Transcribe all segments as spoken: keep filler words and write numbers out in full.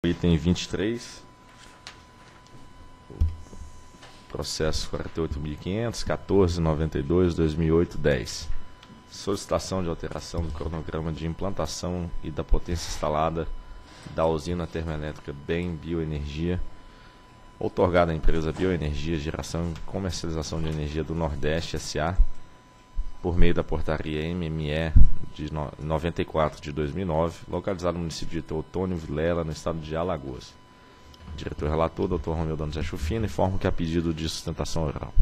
Item vinte e três, processo quarenta e oito mil e quinhentos, quatorze, noventa e dois, dois mil e oito, dez. Solicitação de alteração do cronograma de implantação e da potência instalada da usina termoelétrica Bem Bioenergia, outorgada à empresa Bioenergia Geração e Comercialização de Energia do Nordeste S A, por meio da portaria M M E de noventa e quatro de dois mil e nove, localizado no município de Teotônio Vilela, no estado de Alagoas. Diretor relator, doutor Romeu Donizete Rufino, informo que há pedido de sustentação oral.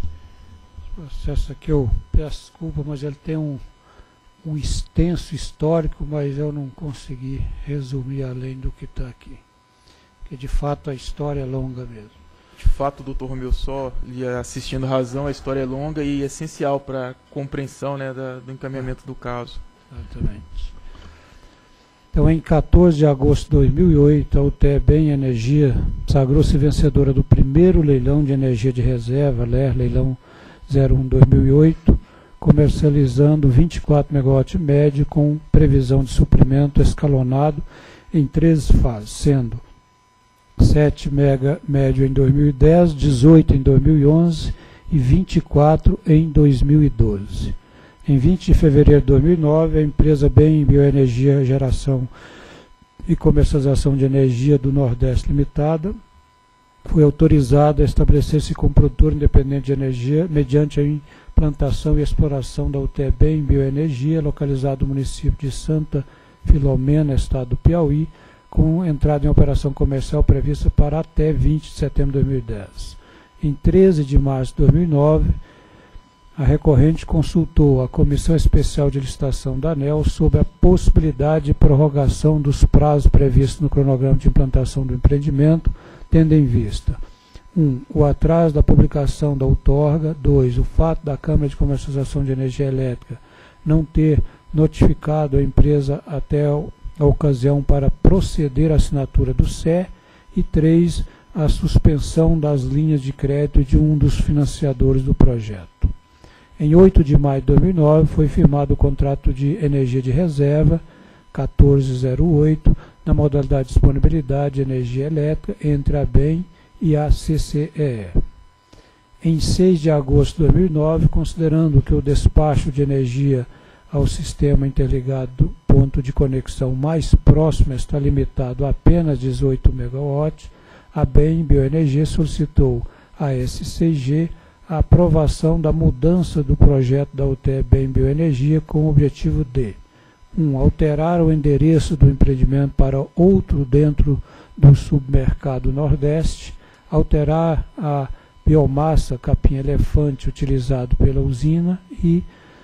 Esse processo aqui eu peço desculpa, mas ele tem um, um extenso histórico, mas eu não consegui resumir além do que está aqui. Porque de fato a história é longa mesmo. De fato, doutor Romeu, só lhe assistindo razão, a história é longa e essencial para a compreensão, né, da, do encaminhamento do caso. Exatamente. Então, em quatorze de agosto de dois mil e oito, a U T E Bem Energia sagrou-se vencedora do primeiro leilão de energia de reserva, L E R, leilão zero um dois mil e oito, comercializando vinte e quatro megawatts médio com previsão de suprimento escalonado em três fases, sendo sete mega médio em dois mil e dez, dezoito em dois mil e onze e vinte e quatro em dois mil e doze. Em vinte de fevereiro de dois mil e nove, a empresa Bem Bioenergia Geração e Comercialização de Energia do Nordeste Limitada foi autorizada a estabelecer-se como produtor independente de energia mediante a implantação e exploração da U T E Bem Bioenergia, localizado no município de Santa Filomena, estado do Piauí, com entrada em operação comercial prevista para até vinte de setembro de dois mil e dez. Em treze de março de dois mil e nove, a recorrente consultou a Comissão Especial de Licitação da ANEEL sobre a possibilidade de prorrogação dos prazos previstos no cronograma de implantação do empreendimento, tendo em vista um o atraso da publicação da outorga, dois o fato da Câmara de Comercialização de Energia Elétrica não ter notificado a empresa até a ocasião para proceder à assinatura do C E, e três a suspensão das linhas de crédito de um dos financiadores do projeto. Em oito de maio de dois mil e nove, foi firmado o contrato de energia de reserva quatorze zero oito, na modalidade de disponibilidade de energia elétrica entre a Bem e a C C E E. Em seis de agosto de dois mil e nove, considerando que o despacho de energia ao sistema interligado do ponto de conexão mais próximo está limitado a apenas dezoito megawatts, a Bem Bioenergia solicitou à S C G a aprovação da mudança do projeto da U T E Bem Bioenergia com o objetivo de um alterar o endereço do empreendimento para outro dentro do submercado Nordeste, alterar a biomassa capim-elefante utilizado pela usina e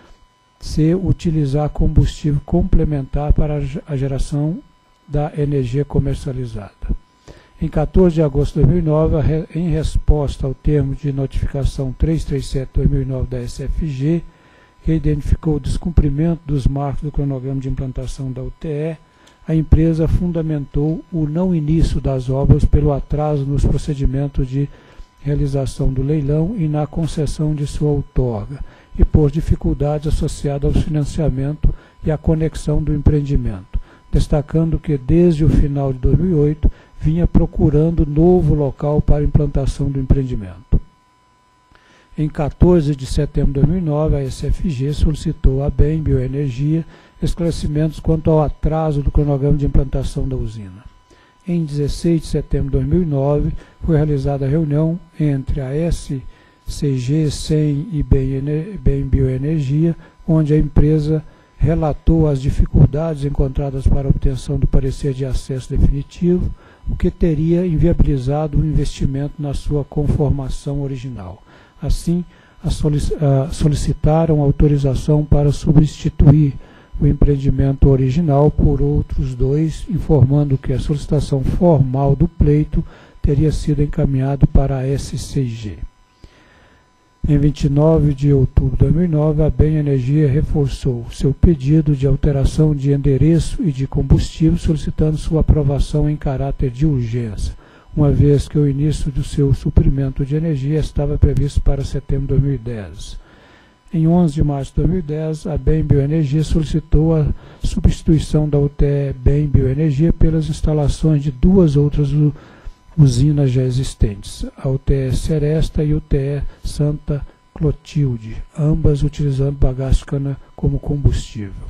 C. utilizar combustível complementar para a geração da energia comercializada. Em quatorze de agosto de dois mil e nove, em resposta ao termo de notificação trezentos e trinta e sete barra dois mil e nove da S F G, que identificou o descumprimento dos marcos do cronograma de implantação da U T E, a empresa fundamentou o não início das obras pelo atraso nos procedimentos de realização do leilão e na concessão de sua outorga, e por dificuldades associadas ao financiamento e à conexão do empreendimento, destacando que desde o final de dois mil e oito vinha procurando novo local para a implantação do empreendimento. Em quatorze de setembro de dois mil e nove, a S F G solicitou à Bem Bioenergia esclarecimentos quanto ao atraso do cronograma de implantação da usina. Em dezesseis de setembro de dois mil e nove, foi realizada a reunião entre a S C G, S E M e Bem Bioenergia, onde a empresa relatou as dificuldades encontradas para a obtenção do parecer de acesso definitivo, o que teria inviabilizado o investimento na sua conformação original. Assim, a solic a solicitaram autorização para substituir o empreendimento original por outros dois, informando que a solicitação formal do pleito teria sido encaminhada para a S C G. Em vinte e nove de outubro de dois mil e nove, a Bem Energia reforçou seu pedido de alteração de endereço e de combustível, solicitando sua aprovação em caráter de urgência, uma vez que o início do seu suprimento de energia estava previsto para setembro de dois mil e dez. Em onze de março de dois mil e dez, a Bem Bioenergia solicitou a substituição da U T E Bem Bioenergia pelas instalações de duas outras usinas já existentes, a U T E Seresta e a U T E Santa Clotilde, ambas utilizando bagaço de cana como combustível.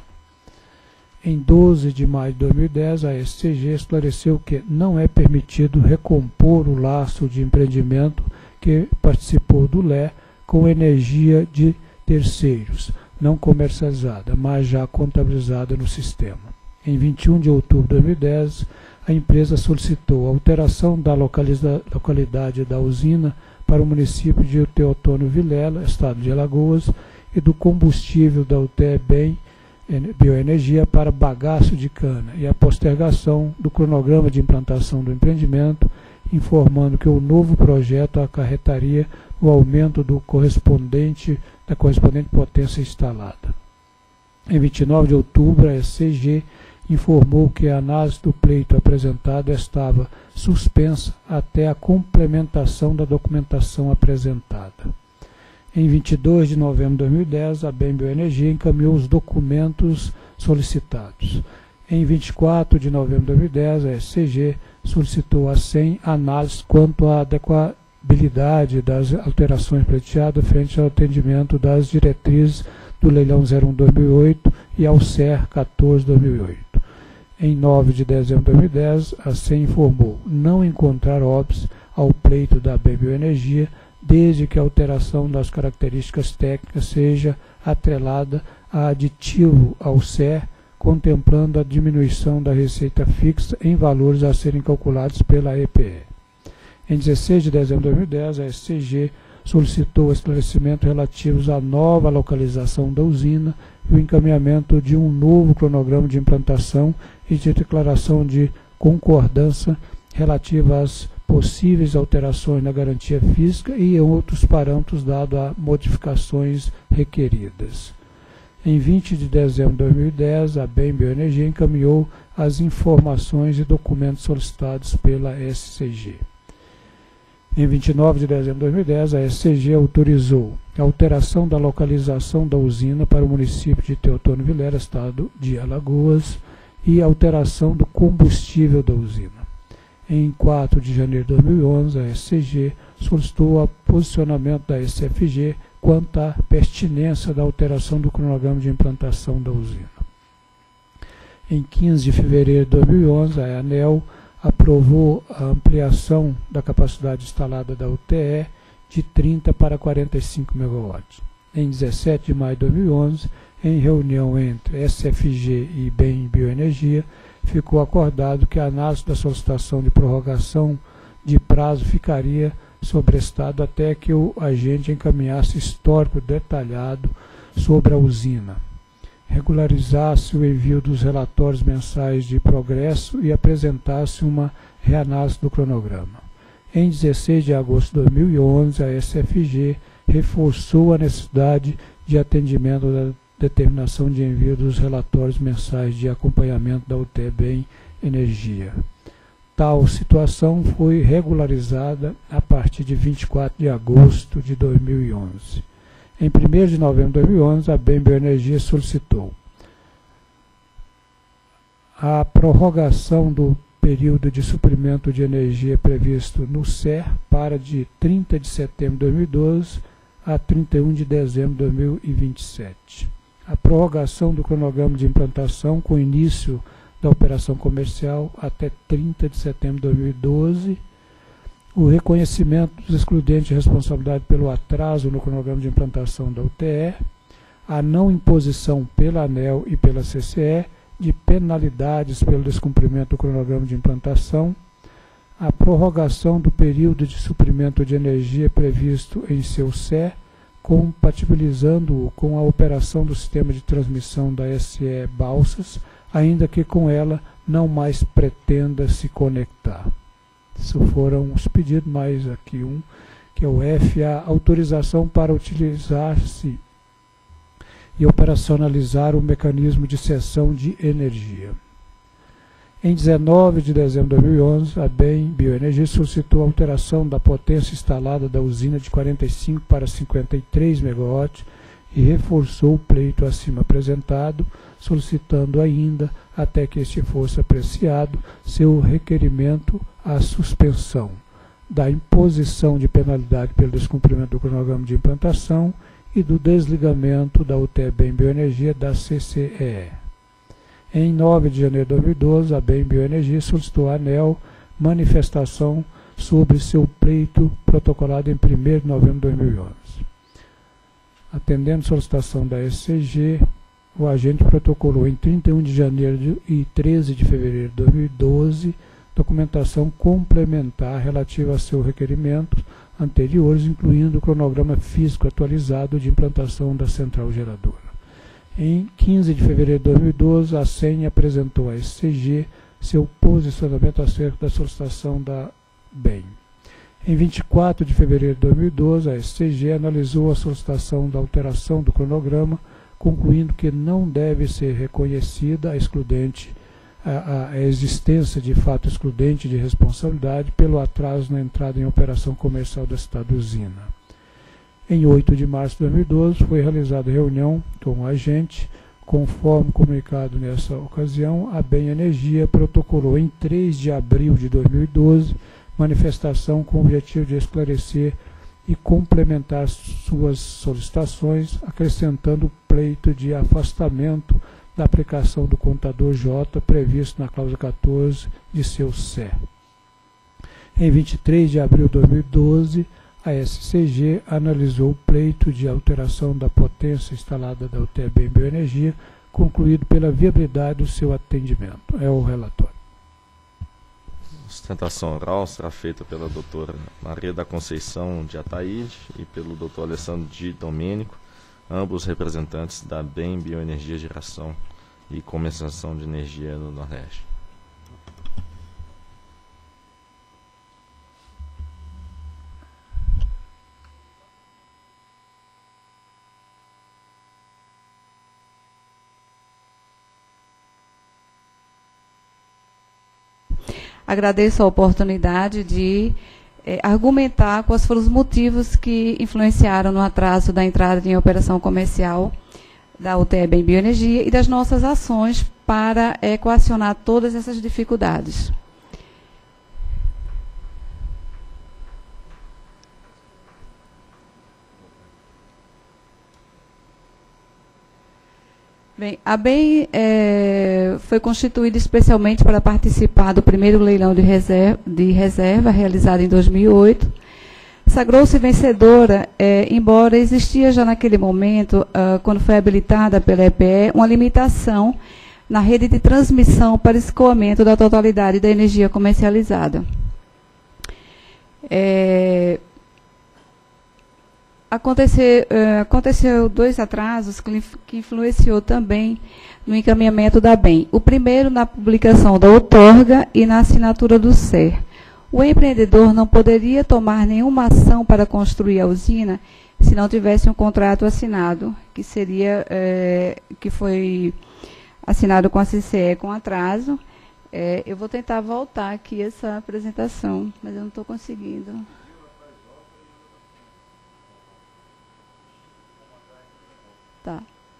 Em doze de maio de dois mil e dez, a S C G esclareceu que não é permitido recompor o laço de empreendimento que participou do L E com energia de terceiros, não comercializada, mas já contabilizada no sistema. Em vinte e um de outubro de dois mil e dez, a empresa solicitou a alteração da localidade da usina para o município de Teotônio Vilela, estado de Alagoas, e do combustível da U T E Bem Bioenergia para bagaço de cana e a postergação do cronograma de implantação do empreendimento, informando que o novo projeto acarretaria o aumento do correspondente, da correspondente potência instalada. Em vinte e nove de outubro, a S C G informou que a análise do pleito apresentado estava suspensa até a complementação da documentação apresentada. Em vinte e dois de novembro de dois mil e dez, a Bem Bioenergia encaminhou os documentos solicitados. Em vinte e quatro de novembro de dois mil e dez, a S C G solicitou a S E M análise quanto à adequabilidade das alterações pleiteadas frente ao atendimento das diretrizes do leilão zero um barra dois mil e oito e ao C E R quatorze barra dois mil e oito. Em nove de dezembro de dois mil e dez, a S E M informou não encontrar óbice ao pleito da Bem Bioenergia, desde que a alteração das características técnicas seja atrelada a aditivo ao C E R, contemplando a diminuição da receita fixa em valores a serem calculados pela E P E. Em dezesseis de dezembro de dois mil e dez, a S C G solicitou esclarecimentos relativos à nova localização da usina e o encaminhamento de um novo cronograma de implantação e de declaração de concordância relativa às possíveis alterações na garantia física e em outros parâmetros dado a modificações requeridas. Em vinte de dezembro de dois mil e dez, a Bem Bioenergia encaminhou as informações e documentos solicitados pela S C G. Em vinte e nove de dezembro de dois mil e dez, a S C G autorizou a alteração da localização da usina para o município de Teotônio Vilela, estado de Alagoas, e a alteração do combustível da usina. Em quatro de janeiro de dois mil e onze, a S C G solicitou o posicionamento da S F G quanto à pertinência da alteração do cronograma de implantação da usina. Em quinze de fevereiro de dois mil e onze, a ANEEL aprovou a ampliação da capacidade instalada da U T E de trinta para quarenta e cinco megawatts. Em dezessete de maio de dois mil e onze, em reunião entre S F G e Bem Bioenergia, ficou acordado que a análise da solicitação de prorrogação de prazo ficaria sobrestado até que o agente encaminhasse histórico detalhado sobre a usina, regularizasse o envio dos relatórios mensais de progresso e apresentasse uma reanálise do cronograma. Em dezesseis de agosto de dois mil e onze, a S F G reforçou a necessidade de atendimento da determinação de envio dos relatórios mensais de acompanhamento da U T E Bem Energia. Tal situação foi regularizada a partir de vinte e quatro de agosto de dois mil e onze. Em primeiro de novembro de dois mil e onze, a Bem Bioenergia solicitou a prorrogação do período de suprimento de energia previsto no C E R para de trinta de setembro de dois mil e doze a trinta e um de dezembro de dois mil e vinte e sete. A prorrogação do cronograma de implantação com início da operação comercial até trinta de setembro de dois mil e doze, o reconhecimento dos excludentes de responsabilidade pelo atraso no cronograma de implantação da U T E, a não imposição pela ANEEL e pela C C E de penalidades pelo descumprimento do cronograma de implantação, a prorrogação do período de suprimento de energia previsto em seu C E, compatibilizando-o com a operação do sistema de transmissão da S E Balsas, ainda que com ela não mais pretenda se conectar. Isso foram os pedidos, mais aqui um, que é o F, a autorização para utilizar-se e operacionalizar o mecanismo de cessão de energia. Em dezenove de dezembro de dois mil e onze, a Bem Bioenergia solicitou a alteração da potência instalada da usina de quarenta e cinco para cinquenta e três megawatts e reforçou o pleito acima apresentado, solicitando ainda, até que este fosse apreciado, seu requerimento à suspensão da imposição de penalidade pelo descumprimento do cronograma de implantação e do desligamento da U T E Bem Bioenergia da C C E E. Em nove de janeiro de dois mil e doze, a Bem Bioenergia solicitou à ANEEL manifestação sobre seu pleito protocolado em primeiro de novembro de dois mil e onze. Atendendo solicitação da S C G, o agente protocolou em trinta e um de janeiro e treze de fevereiro de dois mil e doze documentação complementar relativa a seus requerimentos anteriores, incluindo o cronograma físico atualizado de implantação da central geradora. Em quinze de fevereiro de dois mil e doze, a S E N apresentou à S C G seu posicionamento acerca da solicitação da Bem. Em vinte e quatro de fevereiro de dois mil e doze, a S C G analisou a solicitação da alteração do cronograma, concluindo que não deve ser reconhecida a excludente A, a existência de fato excludente de responsabilidade pelo atraso na entrada em operação comercial da citada usina. Em oito de março de dois mil e doze, foi realizada reunião com o agente. Conforme comunicado nessa ocasião, a Bem Energia protocolou em três de abril de dois mil e doze manifestação com o objetivo de esclarecer e complementar suas solicitações, acrescentando o pleito de afastamento da aplicação do contador J previsto na cláusula quatorze de seu C E. Em vinte e três de abril de dois mil e doze, a S C G analisou o pleito de alteração da potência instalada da U T E Bem Bioenergia, concluído pela viabilidade do seu atendimento. É o relatório. A sustentação oral será feita pela doutora Maria da Conceição de Ataíde e pelo doutor Alessandro de Domênico, ambos representantes da Bem Bioenergia Geração e Comercialização de Energia no Nordeste. Agradeço a oportunidade de é, argumentar quais foram os motivos que influenciaram no atraso da entrada em operação comercial da U T E Bem Bioenergia e das nossas ações para equacionar todas essas dificuldades. Bem, a Bem é, foi constituída especialmente para participar do primeiro leilão de reserva, de reserva realizado em dois mil e oito. Sagrou-se vencedora, é, embora existia já naquele momento, uh, quando foi habilitada pela E P E, uma limitação na rede de transmissão para escoamento da totalidade da energia comercializada. É, aconteceu, uh, aconteceu dois atrasos que, que influenciou também no encaminhamento da Bem. O primeiro na publicação da outorga e na assinatura do C E R. O empreendedor não poderia tomar nenhuma ação para construir a usina se não tivesse um contrato assinado, que seria é, que foi assinado com a C C E com atraso. É, eu vou tentar voltar aqui essa apresentação, mas eu não estou conseguindo. Tá.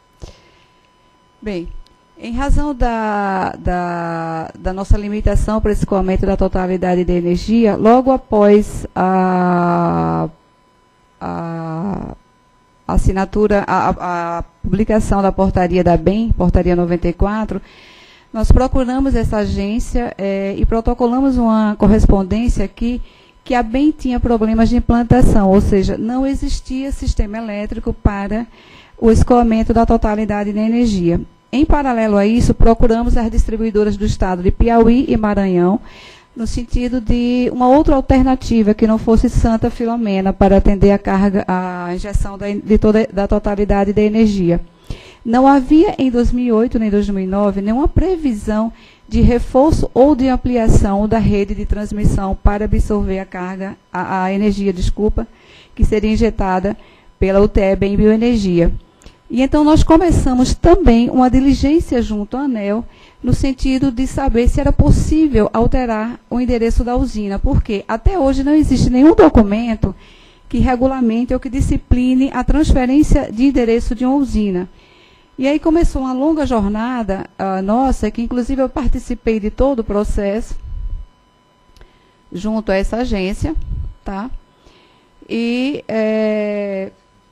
Bem, em razão da, da, da nossa limitação para escoamento da totalidade da energia, logo após a, a assinatura, a, a publicação da portaria da Bem, portaria noventa e quatro, nós procuramos essa agência é, e protocolamos uma correspondência aqui que a Bem tinha problemas de implantação, ou seja, não existia sistema elétrico para o escoamento da totalidade da energia. Em paralelo a isso, procuramos as distribuidoras do estado de Piauí e Maranhão, no sentido de uma outra alternativa que não fosse Santa Filomena para atender a carga, a injeção da, de toda, da totalidade da energia. Não havia em dois mil e oito nem dois mil e nove nenhuma previsão de reforço ou de ampliação da rede de transmissão para absorver a carga, a, a energia, desculpa, que seria injetada pela U T E Bem Bioenergia. E então nós começamos também uma diligência junto à ANEEL, no sentido de saber se era possível alterar o endereço da usina, porque até hoje não existe nenhum documento que regulamente ou que discipline a transferência de endereço de uma usina. E aí começou uma longa jornada uh, nossa, que inclusive eu participei de todo o processo, junto a essa agência, tá? E é,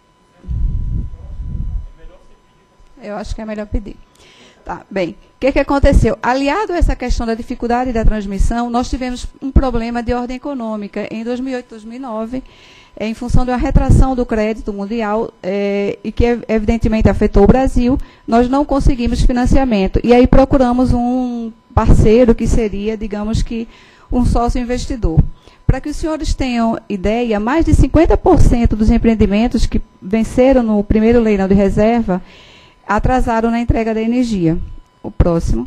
eu acho que é melhor pedir. Tá, bem, o que, que aconteceu? Aliado a essa questão da dificuldade da transmissão, nós tivemos um problema de ordem econômica em dois mil e oito, dois mil e nove, é, em função da retração do crédito mundial, é, e que evidentemente afetou o Brasil, nós não conseguimos financiamento. E aí procuramos um parceiro que seria, digamos que, um sócio investidor. Para que os senhores tenham ideia, mais de cinquenta por cento dos empreendimentos que venceram no primeiro leilão de reserva atrasaram na entrega da energia. O próximo.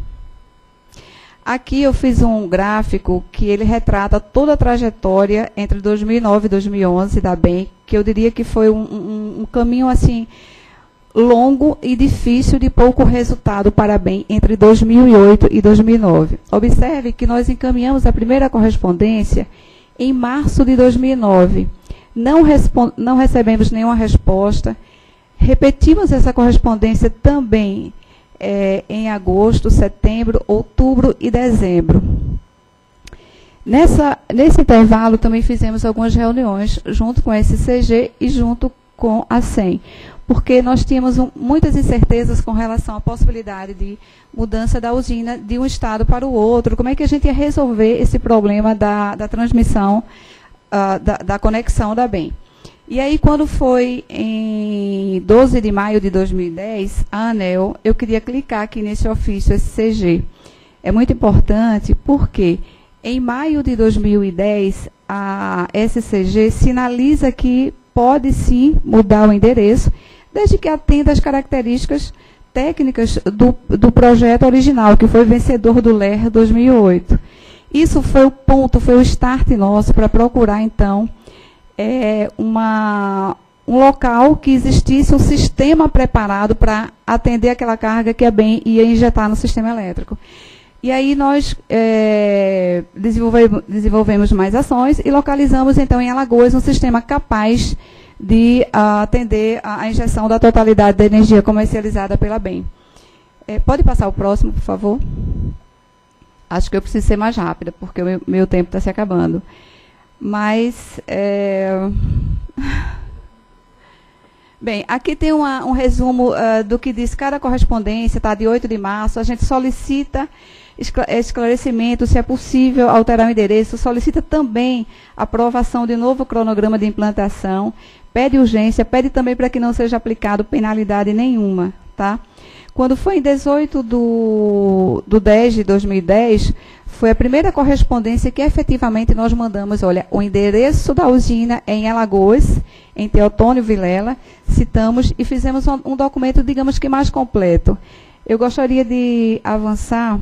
Aqui eu fiz um gráfico que ele retrata toda a trajetória entre dois mil e nove e dois mil e onze da B E M, que eu diria que foi um, um, um caminho assim longo e difícil de pouco resultado para a B E M entre dois mil e oito e dois mil e nove. Observe que nós encaminhamos a primeira correspondência em março de dois mil e nove. Não, não recebemos nenhuma resposta. Repetimos essa correspondência também é, em agosto, setembro, outubro e dezembro. Nessa, nesse intervalo, também fizemos algumas reuniões junto com a S C G e junto com a S E M, porque nós tínhamos um, muitas incertezas com relação à possibilidade de mudança da usina de um estado para o outro, como é que a gente ia resolver esse problema da, da transmissão, uh, da, da conexão da B E M. E aí, quando foi em doze de maio de dois mil e dez, a ANEEL, eu queria clicar aqui nesse ofício S C G. É muito importante porque, em maio de dois mil e dez, a S C G sinaliza que pode sim mudar o endereço, desde que atenda às características técnicas do, do projeto original, que foi vencedor do L E R dois mil e oito. Isso foi o ponto, foi o start nosso para procurar, então, É uma, um local que existisse um sistema preparado para atender aquela carga que a B E M ia injetar no sistema elétrico. E aí nós é, desenvolvemos, desenvolvemos mais ações e localizamos, então, em Alagoas, um sistema capaz de uh, atender a, a injeção da totalidade da energia comercializada pela B E M. É, pode passar o próximo, por favor? Acho que eu preciso ser mais rápida, porque o meu, meu tempo está se acabando. Mas, é... bem, aqui tem uma, um resumo uh, do que diz cada correspondência, tá, de oito de março, a gente solicita esclarecimento, se é possível alterar o endereço, solicita também aprovação de novo cronograma de implantação, pede urgência, pede também para que não seja aplicado penalidade nenhuma, tá? Quando foi em dezoito de dez de dois mil e dez, foi a primeira correspondência que efetivamente nós mandamos, olha, o endereço da usina é em Alagoas, em Teotônio Vilela, citamos e fizemos um, um documento, digamos que mais completo. Eu gostaria de avançar.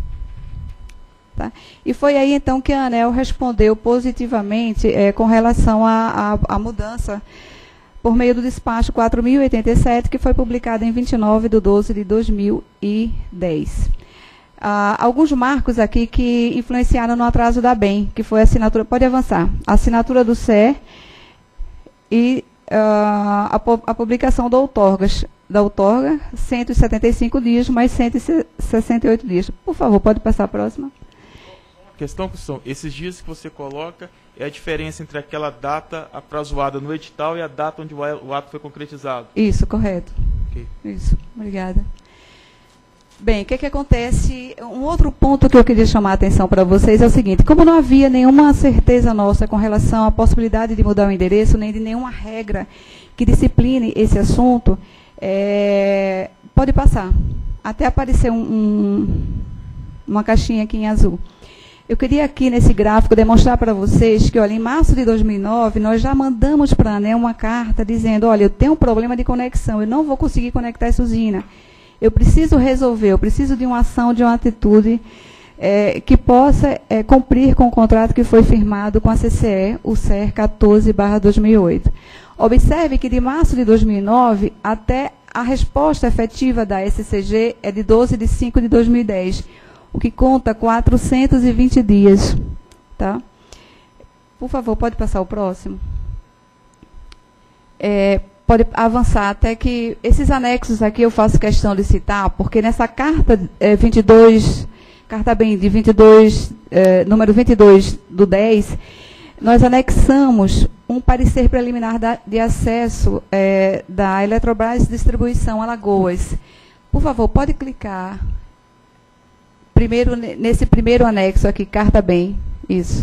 Tá? E foi aí, então, que a ANEEL respondeu positivamente é, com relação à mudança por meio do despacho quatro mil e oitenta e sete, que foi publicado em vinte e nove de doze de dois mil e dez. Ah, alguns marcos aqui que influenciaram no atraso da B E M, que foi a assinatura, pode avançar, a assinatura do C E R e ah, a, a publicação da outorga, da outorga, cento e setenta e cinco dias, mais cento e sessenta e oito dias. Por favor, pode passar a próxima. Questão que são, esses dias que você coloca é a diferença entre aquela data aprazoada no edital e a data onde o ato foi concretizado. Isso, correto. Okay. Isso, obrigada. Bem, o que, que acontece? Um outro ponto que eu queria chamar a atenção para vocês é o seguinte, como não havia nenhuma certeza nossa com relação à possibilidade de mudar o endereço, nem de nenhuma regra que discipline esse assunto, é, pode passar. Até aparecer um, um, uma caixinha aqui em azul. Eu queria aqui, nesse gráfico, demonstrar para vocês que, olha, em março de dois mil e nove, nós já mandamos para a ANEEL uma carta dizendo, olha, eu tenho um problema de conexão, eu não vou conseguir conectar essa usina. Eu preciso resolver, eu preciso de uma ação, de uma atitude é, que possa é, cumprir com o contrato que foi firmado com a C C E, o C E R quatorze barra dois mil e oito. Observe que de março de dois mil e nove até a resposta efetiva da S C G é de doze de cinco de dois mil e dez, o que conta quatrocentos e vinte dias. Tá? Por favor, pode passar o próximo? É, pode avançar até que esses anexos aqui eu faço questão de citar, porque nessa carta é, vinte e dois, carta bem de vinte e dois, é, número vinte e dois do dez, nós anexamos um parecer preliminar da, de acesso é, da Eletrobras Distribuição Alagoas. Por favor, pode clicar primeiro nesse primeiro anexo aqui, carta bem, isso.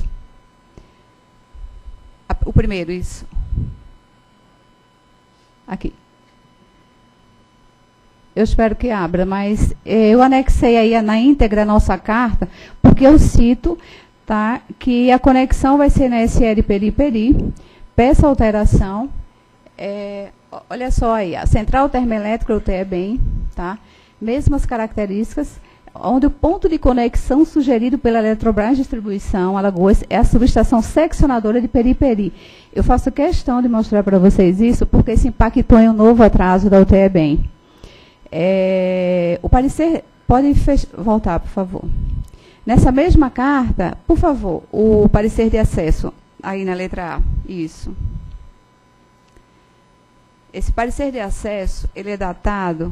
O primeiro, isso. Aqui. Eu espero que abra, mas eh, eu anexei aí na íntegra a nossa carta, porque eu cito, tá, que a conexão vai ser na S L Peri-Peri, peço alteração, é, olha só aí, a central termoelétrica U T E bem, tá, mesmas características, onde o ponto de conexão sugerido pela Eletrobras Distribuição Alagoas é a subestação seccionadora de Peri-Peri. Eu faço questão de mostrar para vocês isso, porque isso impactou em um novo atraso da U T E bem. É, o parecer, pode voltar, por favor. Nessa mesma carta, por favor, o parecer de acesso, aí na letra A, isso. Esse parecer de acesso, ele é datado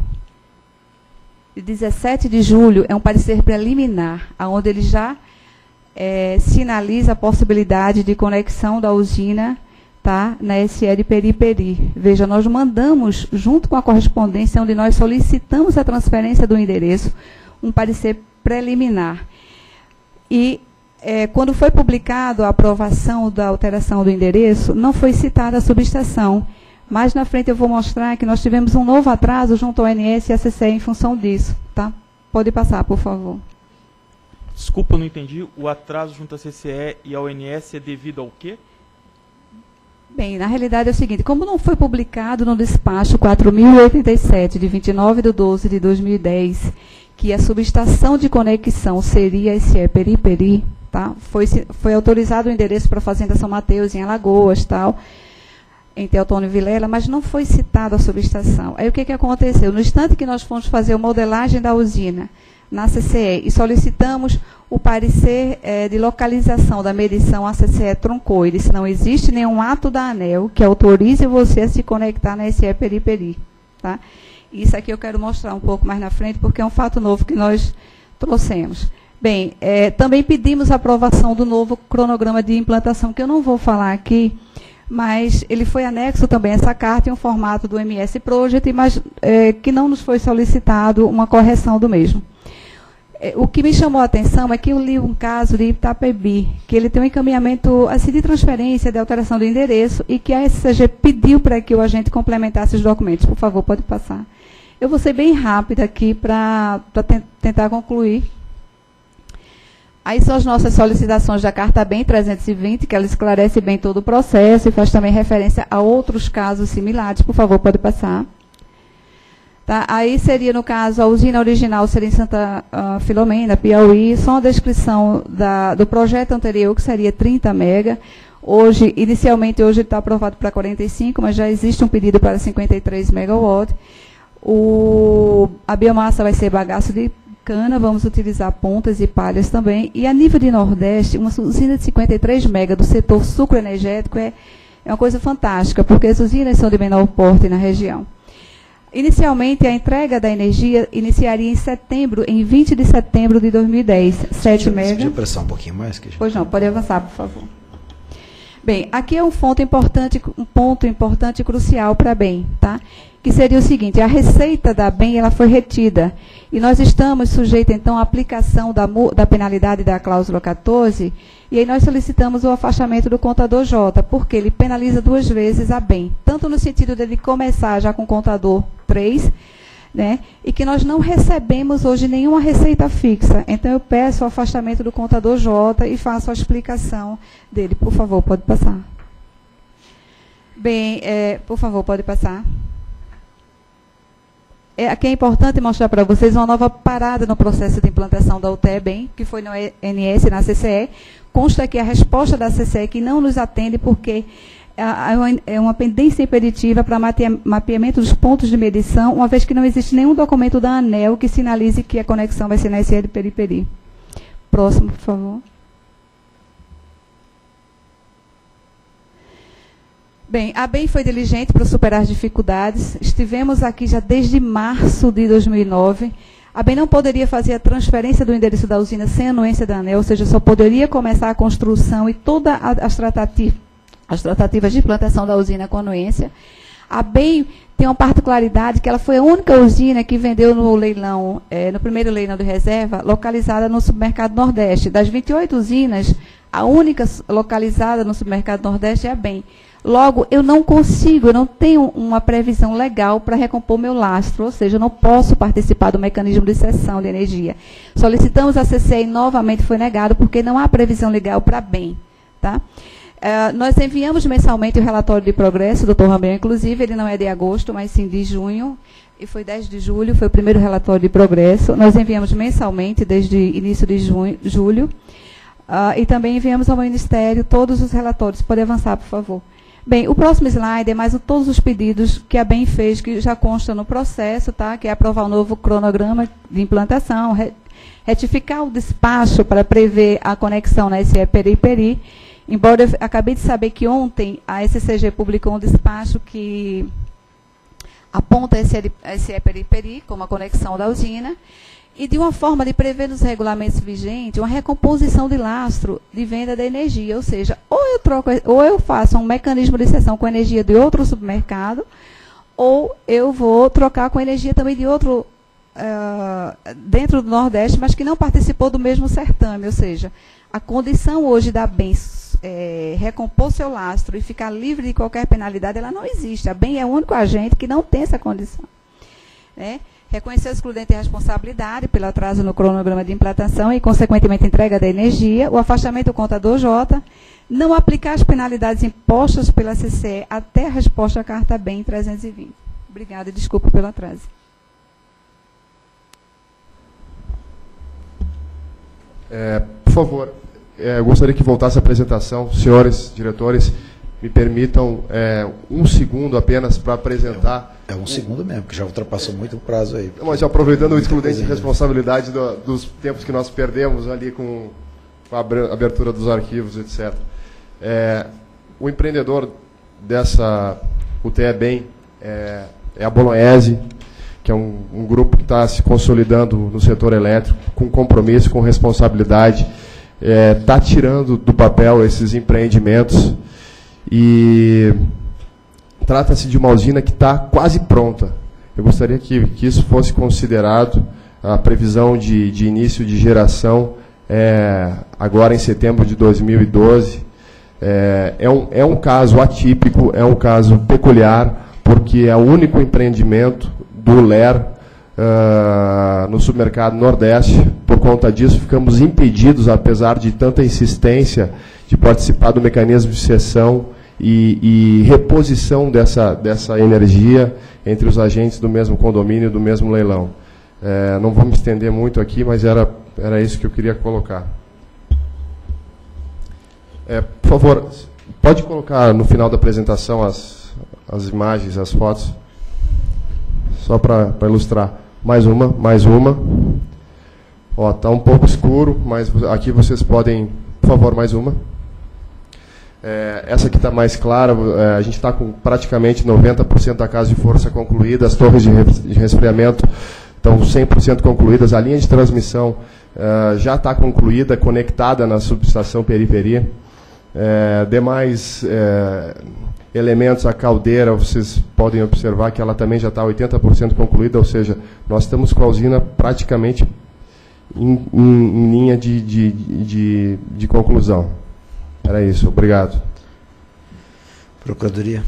de dezessete de julho, é um parecer preliminar, onde ele já é, sinaliza a possibilidade de conexão da usina, tá, na S L Peri-Peri. Veja, nós mandamos, junto com a correspondência, onde nós solicitamos a transferência do endereço, um parecer preliminar. E, é, quando foi publicado a aprovação da alteração do endereço, não foi citada a subestação. Mais na frente eu vou mostrar que nós tivemos um novo atraso junto ao O N S e à C C E em função disso. Tá? Pode passar, por favor. Desculpa, eu não entendi. O atraso junto à C C E e ao O N S é devido ao quê? Bem, na realidade é o seguinte, como não foi publicado no despacho quatro mil e oitenta e sete, de vinte e nove de doze de dois mil e dez, que a subestação de conexão seria esse é Peri-Peri, tá? Foi, foi autorizado o endereço para a Fazenda São Mateus, em Alagoas, tal, em Teotônio Vilela, mas não foi citado a subestação. Aí o que, que aconteceu? No instante que nós fomos fazer a modelagem da usina na C C E e solicitamos o parecer eh, de localização da medição, a C C E truncou. Ele disse, não existe nenhum ato da ANEEL que autorize você a se conectar na S E Peri-Peri. Tá? Isso aqui eu quero mostrar um pouco mais na frente, porque é um fato novo que nós trouxemos. Bem, eh, também pedimos a aprovação do novo cronograma de implantação, que eu não vou falar aqui, mas ele foi anexo também a essa carta em um formato do M S Project, mas eh, que não nos foi solicitado uma correção do mesmo. O que me chamou a atenção é que eu li um caso de Itapebi, que ele tem um encaminhamento assim, de transferência, de alteração do endereço, e que a S C G pediu para que o agente complementasse os documentos. Por favor, pode passar. Eu vou ser bem rápida aqui para tentar concluir. Aí são as nossas solicitações da Carta bem trezentos e vinte, que ela esclarece bem todo o processo e faz também referência a outros casos similares. Por favor, pode passar. Tá? Aí seria, no caso, a usina original seria em Santa uh, Filomena, Piauí, só uma descrição da, do projeto anterior, que seria trinta mega. Hoje, inicialmente, hoje está aprovado para quarenta e cinco, mas já existe um pedido para cinquenta e três megawatts. O, a biomassa vai ser bagaço de cana, vamos utilizar pontas e palhas também. E a nível de Nordeste, uma usina de cinquenta e três mega do setor sucroenergético é, é uma coisa fantástica, porque as usinas são de menor porte na região. Inicialmente, a entrega da energia iniciaria em setembro, em vinte de setembro de dois mil e dez. sete mega. Você podia pressar um pouquinho mais? Que pois não, pode avançar, por favor. Bem, aqui é um ponto importante, um ponto importante e crucial para a B E M, tá? Que seria o seguinte, a receita da B E M ela foi retida, e nós estamos sujeitos, então, à aplicação da, da penalidade da cláusula quatorze, e aí nós solicitamos o afastamento do contador J, porque ele penaliza duas vezes a B E M, tanto no sentido dele começar já com o contador três, né, e que nós não recebemos hoje nenhuma receita fixa. Então, eu peço o afastamento do contador J e faço a explicação dele. Por favor, pode passar. Bem, é, por favor, pode passar. É, aqui é importante mostrar para vocês uma nova parada no processo de implantação da U T E bem, que foi no E N S e na C C E. Consta aqui a resposta da C C E que não nos atende porque é uma pendência impeditiva para mapeamento dos pontos de medição, uma vez que não existe nenhum documento da ANEEL que sinalize que a conexão vai ser na S L Peri-Peri. Próximo, por favor. Bem, a BEM foi diligente para superar as dificuldades. Estivemos aqui já desde março de dois mil e nove. A BEM não poderia fazer a transferência do endereço da usina sem anuência da ANEEL, ou seja, só poderia começar a construção e todas as tratativas, as tratativas de implantação da usina com anuência. A BEM tem uma particularidade que ela foi a única usina que vendeu no leilão, eh, no primeiro leilão de reserva, localizada no Supermercado Nordeste. Das vinte e oito usinas, a única localizada no Supermercado Nordeste é a BEM. Logo, eu não consigo, eu não tenho uma previsão legal para recompor meu lastro, ou seja, eu não posso participar do mecanismo de cessão de energia. Solicitamos a C C E e novamente foi negado, porque não há previsão legal para a BEM. Tá? Uh, nós enviamos mensalmente o relatório de progresso, doutor Rambel, inclusive, ele não é de agosto, mas sim de junho, e foi dez de julho, foi o primeiro relatório de progresso. Nós enviamos mensalmente, desde início de junho, julho, uh, e também enviamos ao Ministério todos os relatórios. Pode avançar, por favor. Bem, o próximo slide é mais o, todos os pedidos que a BEM fez, que já consta no processo, tá? Que é aprovar o novo cronograma de implantação, re, retificar o despacho para prever a conexão na S E Peri-Peri. Embora eu acabei de saber que ontem a S C G publicou um despacho que aponta a S E Peri-Peri como a conexão da usina, e de uma forma de prever nos regulamentos vigentes uma recomposição de lastro de venda da energia, ou seja, ou eu troco, ou eu faço um mecanismo de cessão com energia de outro supermercado, ou eu vou trocar com energia também de outro uh, dentro do Nordeste, mas que não participou do mesmo certame, ou seja, a condição hoje da BEM é, recompor seu lastro e ficar livre de qualquer penalidade, ela não existe. A BEM é o único agente que não tem essa condição. Né? Reconhecer o excludente de responsabilidade pelo atraso no cronograma de implantação e, consequentemente, entrega da energia, o afastamento do contador J, não aplicar as penalidades impostas pela C C E até a resposta à carta BEM trezentos e vinte. Obrigada e desculpa pelo atraso. É, por favor, é, eu gostaria que voltasse a apresentação. Senhores diretores, me permitam é, um segundo apenas para apresentar. É um, é um segundo mesmo, que já ultrapassou muito o prazo aí. Mas aproveitando o excludente de responsabilidade do, dos tempos que nós perdemos ali com, com a abertura dos arquivos, etcétera. É, o empreendedor dessa U T E BEM é, é a Bolognese, que é um, um grupo que está se consolidando no setor elétrico, com compromisso, com responsabilidade, está é, tirando do papel esses empreendimentos. E trata-se de uma usina que está quase pronta. Eu gostaria que, que isso fosse considerado. A previsão de, de início de geração é agora em setembro de dois mil e doze. É, é, um, é um caso atípico, é um caso peculiar, porque é o único empreendimento do L E R uh, no submercado Nordeste. Por conta disso, ficamos impedidos, apesar de tanta insistência, de participar do mecanismo de cessão e, e reposição dessa, dessa energia entre os agentes do mesmo condomínio, do mesmo leilão. É, não vou me estender muito aqui, mas era, era isso que eu queria colocar. É, por favor, pode colocar no final da apresentação as, as imagens, as fotos, só para ilustrar. Mais uma, mais uma. Ó, está um pouco escuro, mas aqui vocês podem, por favor, mais uma. É, essa aqui está mais clara, é, a gente está com praticamente noventa por cento da casa de força concluída, as torres de resfriamento estão cem por cento concluídas, a linha de transmissão é, já está concluída, conectada na subestação Peri-Peri. É, demais é, elementos, a caldeira, vocês podem observar que ela também já está oitenta por cento concluída, ou seja, nós estamos com a usina praticamente em, em, em linha de, de, de, de conclusão. Era isso, obrigado. Procuradoria.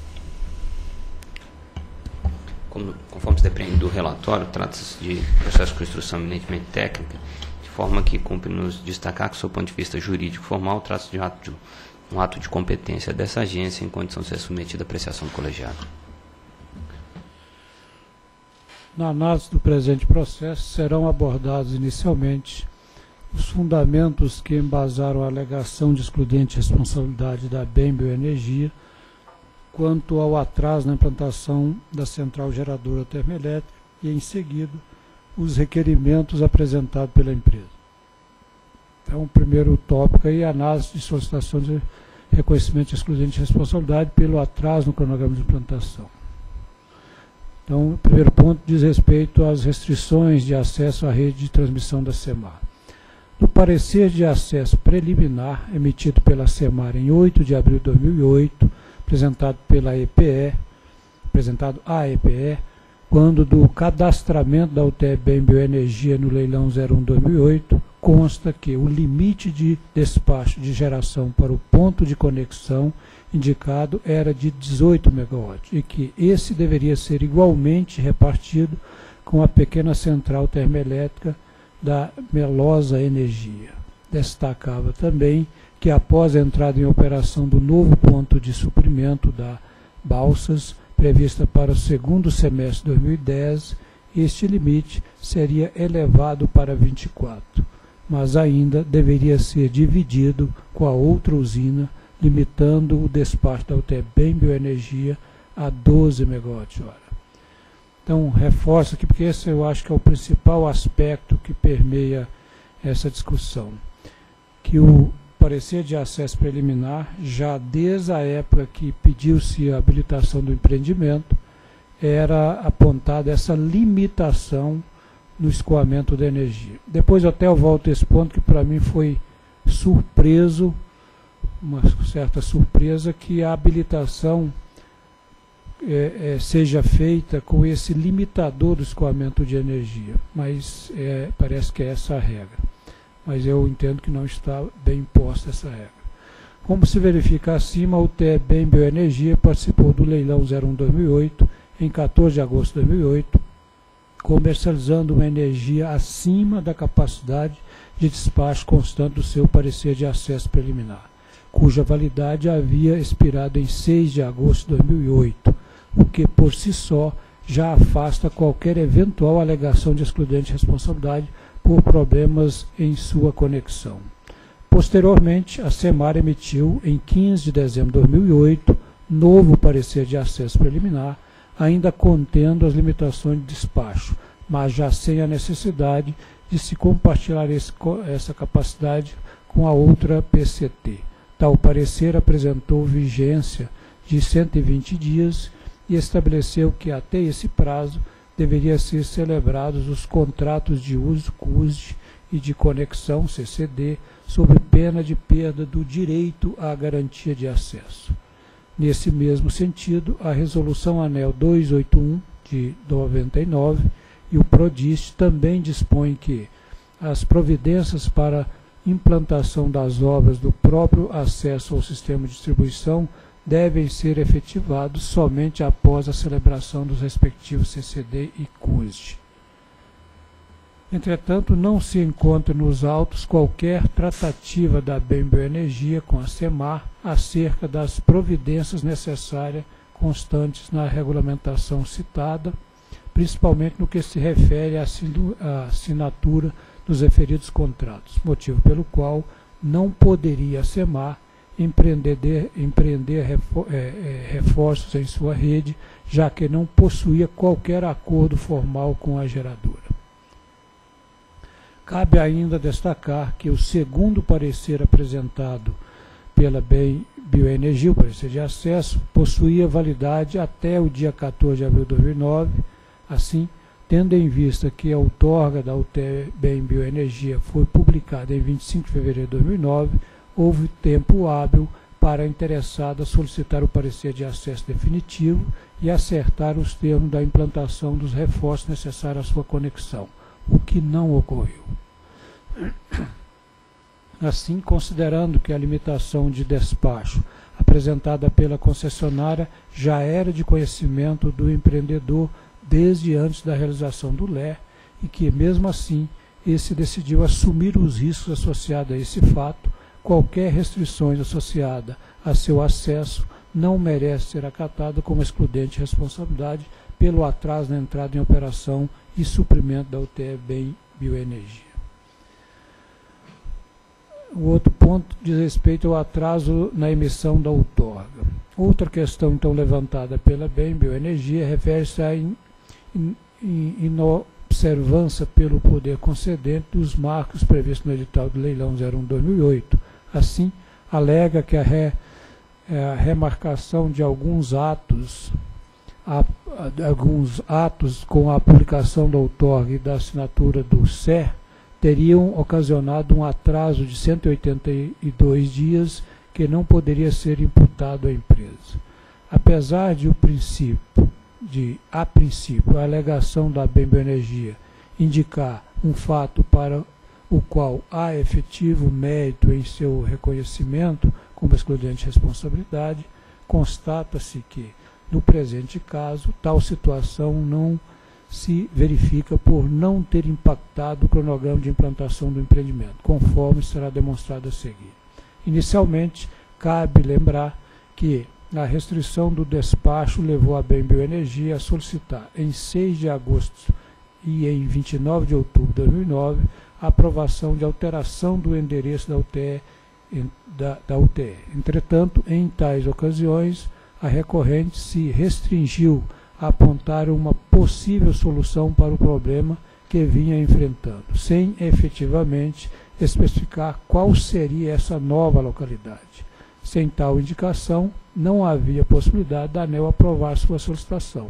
Como, conforme se depende do relatório, trata-se de processo de construção eminentemente técnica, de forma que cumpre nos destacar que, do seu ponto de vista jurídico formal, trata-se de um ato de, um ato de competência dessa agência em condição de ser submetida à apreciação do colegiado. Na análise do presente processo, serão abordados inicialmente os fundamentos que embasaram a alegação de excludente responsabilidade da BEM Bioenergia quanto ao atraso na implantação da central geradora termoelétrica e, em seguida, os requerimentos apresentados pela empresa. Então, o primeiro tópico aí é a análise de solicitação de reconhecimento de excludente de responsabilidade pelo atraso no cronograma de implantação. Então, o primeiro ponto diz respeito às restrições de acesso à rede de transmissão da SEMAR. No parecer de acesso preliminar, emitido pela SEMAR em oito de abril de dois mil e oito, apresentado pela E P E, apresentado à E P E, quando do cadastramento da U T E Bem Bioenergia no leilão zero um dois mil e oito, consta que o limite de despacho de geração para o ponto de conexão indicado era de dezoito megawatts e que esse deveria ser igualmente repartido com a pequena central termoelétrica da Melosa Energia. Destacava também que após a entrada em operação do novo ponto de suprimento da Balsas, prevista para o segundo semestre de dois mil e dez, este limite seria elevado para vinte e quatro, mas ainda deveria ser dividido com a outra usina, limitando o despacho da U T E Bem Bioenergia a doze megawatts-hora. Então, reforço aqui, porque esse eu acho que é o principal aspecto que permeia essa discussão, que o parecer de acesso preliminar, já desde a época que pediu-se a habilitação do empreendimento, era apontada essa limitação no escoamento da energia. Depois até eu volto a esse ponto que para mim foi surpreso, uma certa surpresa, que a habilitação é, é, seja feita com esse limitador do escoamento de energia, mas é, parece que é essa a regra. Mas eu entendo que não está bem imposta essa regra. Como se verifica acima, a U T E Bem Bioenergia participou do leilão zero um dois mil e oito em quatorze de agosto de dois mil e oito, comercializando uma energia acima da capacidade de despacho constante do seu parecer de acesso preliminar, cuja validade havia expirado em seis de agosto de dois mil e oito, o que por si só já afasta qualquer eventual alegação de excludente de responsabilidade por problemas em sua conexão. Posteriormente, a SEMAR emitiu, em quinze de dezembro de dois mil e oito, novo parecer de acesso preliminar, ainda contendo as limitações de despacho, mas já sem a necessidade de se compartilhar esse, essa capacidade com a outra P C T. Tal parecer apresentou vigência de cento e vinte dias e estabeleceu que até esse prazo deveria ser celebrados os contratos de uso, C U S D e de conexão, C C D, sob pena de perda do direito à garantia de acesso. Nesse mesmo sentido, a Resolução ANEEL duzentos e oitenta e um, de noventa e nove, e o PRODIST também dispõem que as providências para implantação das obras do próprio acesso ao sistema de distribuição devem ser efetivados somente após a celebração dos respectivos C C D e C U S D. Entretanto, não se encontra nos autos qualquer tratativa da Bem Bioenergia com a SEMAR acerca das providências necessárias constantes na regulamentação citada, principalmente no que se refere à assinatura dos referidos contratos, motivo pelo qual não poderia a SEMAR empreender, empreender refor, é, reforços em sua rede, já que não possuía qualquer acordo formal com a geradora. Cabe ainda destacar que o segundo parecer apresentado pela Bem Bioenergia, o parecer de acesso, possuía validade até o dia quatorze de abril de dois mil e nove, assim, tendo em vista que a outorga da U T E Bem Bioenergia foi publicada em vinte e cinco de fevereiro de dois mil e nove, houve tempo hábil para a interessada solicitar o parecer de acesso definitivo e acertar os termos da implantação dos reforços necessários à sua conexão, o que não ocorreu. Assim, considerando que a limitação de despacho apresentada pela concessionária já era de conhecimento do empreendedor desde antes da realização do L E R e que, mesmo assim, esse decidiu assumir os riscos associados a esse fato, qualquer restrições associada a seu acesso não merece ser acatada como excludente de responsabilidade pelo atraso na entrada em operação e suprimento da U T E Bem Bioenergia. O outro ponto diz respeito ao atraso na emissão da outorga. Outra questão, então, levantada pela Bem Bioenergia refere-se à in, in, in, inobservância pelo poder concedente dos marcos previstos no edital do leilão zero um dois mil e oito. Assim, alega que a é, a remarcação de alguns atos, a, a, alguns atos com a publicação do outorga e da assinatura do C E R teriam ocasionado um atraso de cento e oitenta e dois dias que não poderia ser imputado à empresa. Apesar de o princípio, de, a princípio, a alegação da Bem Bioenergia indicar um fato para o qual há efetivo mérito em seu reconhecimento como excludente de responsabilidade, constata-se que, no presente caso, tal situação não se verifica por não ter impactado o cronograma de implantação do empreendimento, conforme será demonstrado a seguir. Inicialmente, cabe lembrar que a restrição do despacho levou a Bem Bioenergia a solicitar, em seis de agosto e em vinte e nove de outubro de dois mil e nove, a aprovação de alteração do endereço da U T E. Da, da U T E. Entretanto, em tais ocasiões, a recorrente se restringiu a apontar uma possível solução para o problema que vinha enfrentando, sem efetivamente especificar qual seria essa nova localidade. Sem tal indicação, não havia possibilidade da ANEEL aprovar sua solicitação.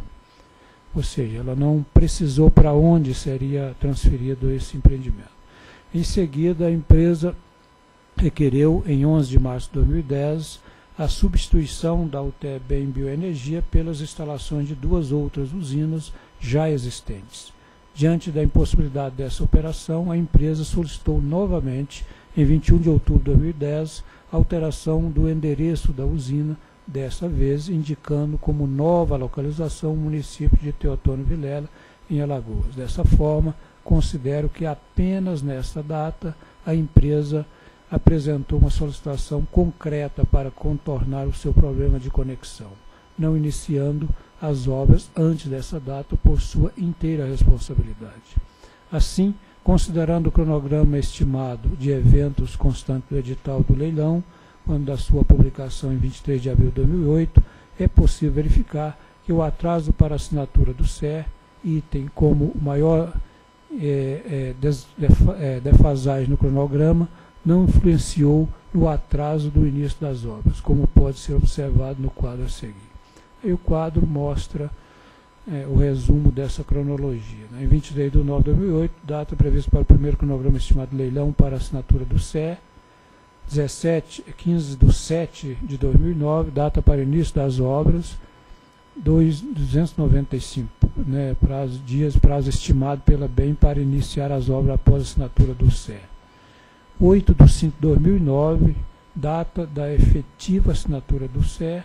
Ou seja, ela não precisou para onde seria transferido esse empreendimento. Em seguida, a empresa requereu, em onze de março de dois mil e dez, a substituição da U T E Bem Bioenergia pelas instalações de duas outras usinas já existentes. Diante da impossibilidade dessa operação, a empresa solicitou novamente, em vinte e um de outubro de dois mil e dez, a alteração do endereço da usina, dessa vez indicando como nova localização o município de Teotônio Vilela, em Alagoas. Dessa forma, considero que apenas nesta data a empresa apresentou uma solicitação concreta para contornar o seu problema de conexão, não iniciando as obras antes dessa data por sua inteira responsabilidade. Assim, considerando o cronograma estimado de eventos constante do edital do leilão, quando da sua publicação em vinte e três de abril de dois mil e oito, é possível verificar que o atraso para a assinatura do C E R, item como maior é, é, des, defa, é, defasagem no cronograma, não influenciou no atraso do início das obras, como pode ser observado no quadro a seguir. E o quadro mostra é, o resumo dessa cronologia. Né? Em vinte e três de nove de dois mil e oito, data prevista para o primeiro cronograma estimado de leilão para a assinatura do C E R. dezessete, quinze de sete de dois mil e nove, data para início das obras. duzentos e noventa e cinco, né, prazo, dias, prazo estimado pela Bem para iniciar as obras após a assinatura do C E R. oito de cinco de dois mil e nove, data da efetiva assinatura do C E R.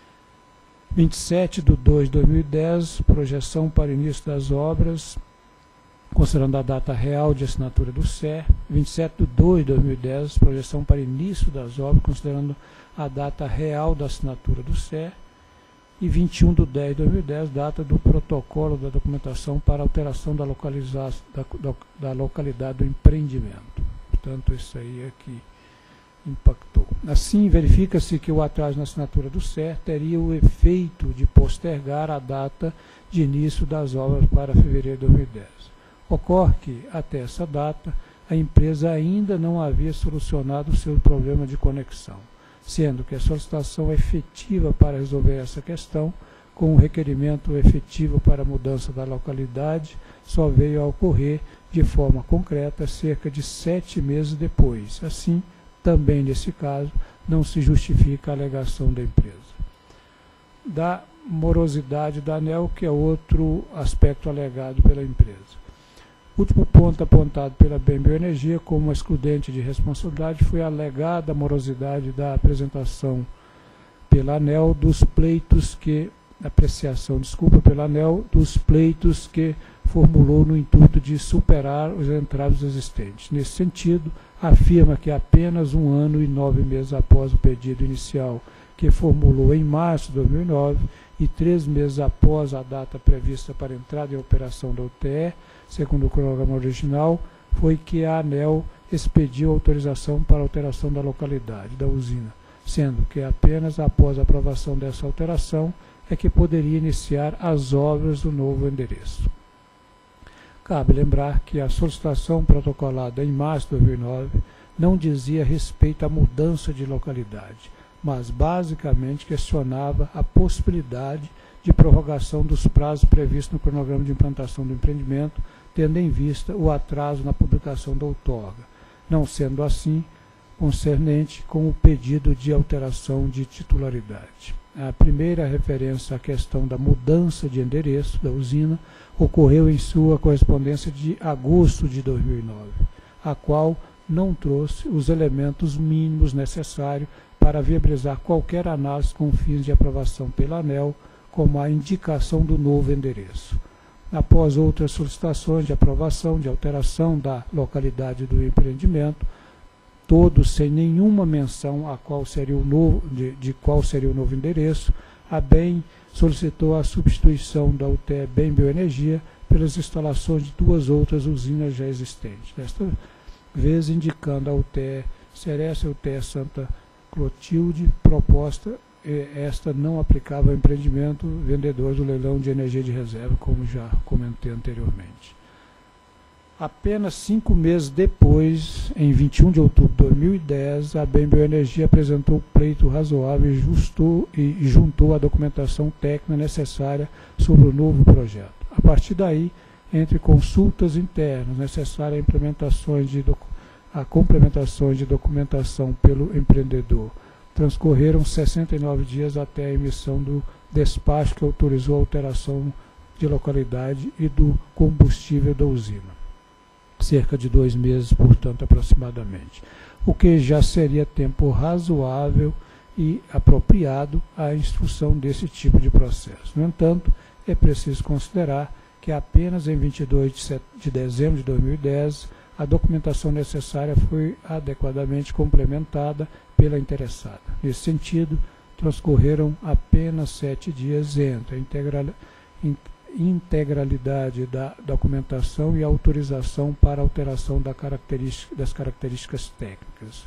vinte e sete de dois de dois mil e dez, projeção para início das obras, considerando a data real de assinatura do C E R. vinte e sete de dois de dois mil e dez, projeção para início das obras, considerando a data real da assinatura do C E R. E vinte e um de dez de dois mil e dez, data do protocolo da documentação para alteração da, localiza da, da, da localidade do empreendimento. Portanto, isso aí é que impactou. Assim, verifica-se que o atraso na assinatura do C E R teria o efeito de postergar a data de início das obras para fevereiro de dois mil e dez. Ocorre que, até essa data, a empresa ainda não havia solucionado o seu problema de conexão, sendo que a solicitação efetiva para resolver essa questão, com o requerimento efetivo para a mudança da localidade, só veio a ocorrer de forma concreta cerca de sete meses depois. Assim, também nesse caso, não se justifica a alegação da empresa. Da morosidade da ANEEL, que é outro aspecto alegado pela empresa. O último ponto apontado pela Bem Bioenergia como excludente de responsabilidade foi a alegada morosidade da apresentação pela ANEEL dos pleitos que, apreciação, desculpa, pela ANEEL dos pleitos que formulou no intuito de superar os entraves existentes. Nesse sentido, afirma que apenas um ano e nove meses após o pedido inicial que formulou em março de dois mil e nove e três meses após a data prevista para entrada em operação da U T E, segundo o cronograma original, foi que a ANEEL expediu autorização para alteração da localidade da usina, sendo que apenas após a aprovação dessa alteração é que poderia iniciar as obras do novo endereço. Cabe lembrar que a solicitação protocolada em março de dois mil e nove não dizia respeito à mudança de localidade, mas basicamente questionava a possibilidade de prorrogação dos prazos previstos no cronograma de implantação do empreendimento, tendo em vista o atraso na publicação da outorga, não sendo assim concernente com o pedido de alteração de titularidade. A primeira referência à questão da mudança de endereço da usina ocorreu em sua correspondência de agosto de dois mil e nove, a qual não trouxe os elementos mínimos necessários para viabilizar qualquer análise com fins de aprovação pela ANEEL, como a indicação do novo endereço. Após outras solicitações de aprovação de alteração da localidade do empreendimento, todos sem nenhuma menção a qual seria o novo, de, de qual seria o novo endereço, a BEM solicitou a substituição da U T E BEM Bioenergia pelas instalações de duas outras usinas já existentes. Desta vez indicando a U T E Ceresce e a U T E Santa Clotilde, proposta esta não aplicável ao empreendimento vendedor do leilão de energia de reserva, como já comentei anteriormente. Apenas cinco meses depois, em vinte e um de outubro de dois mil e dez, a BEM Bioenergia apresentou pleito razoável e, justou, e, e juntou a documentação técnica necessária sobre o novo projeto. A partir daí, entre consultas internas necessárias a implementações de a complementações de documentação pelo empreendedor, transcorreram sessenta e nove dias até a emissão do despacho que autorizou a alteração de localidade e do combustível da usina. Cerca de dois meses, portanto, aproximadamente. O que já seria tempo razoável e apropriado à instrução desse tipo de processo. No entanto, é preciso considerar que apenas em vinte e dois de dezembro de dois mil e dez, a documentação necessária foi adequadamente complementada pela interessada. Nesse sentido, transcorreram apenas sete dias entre a integral, integralidade da documentação e a autorização para alteração da característica, das características técnicas.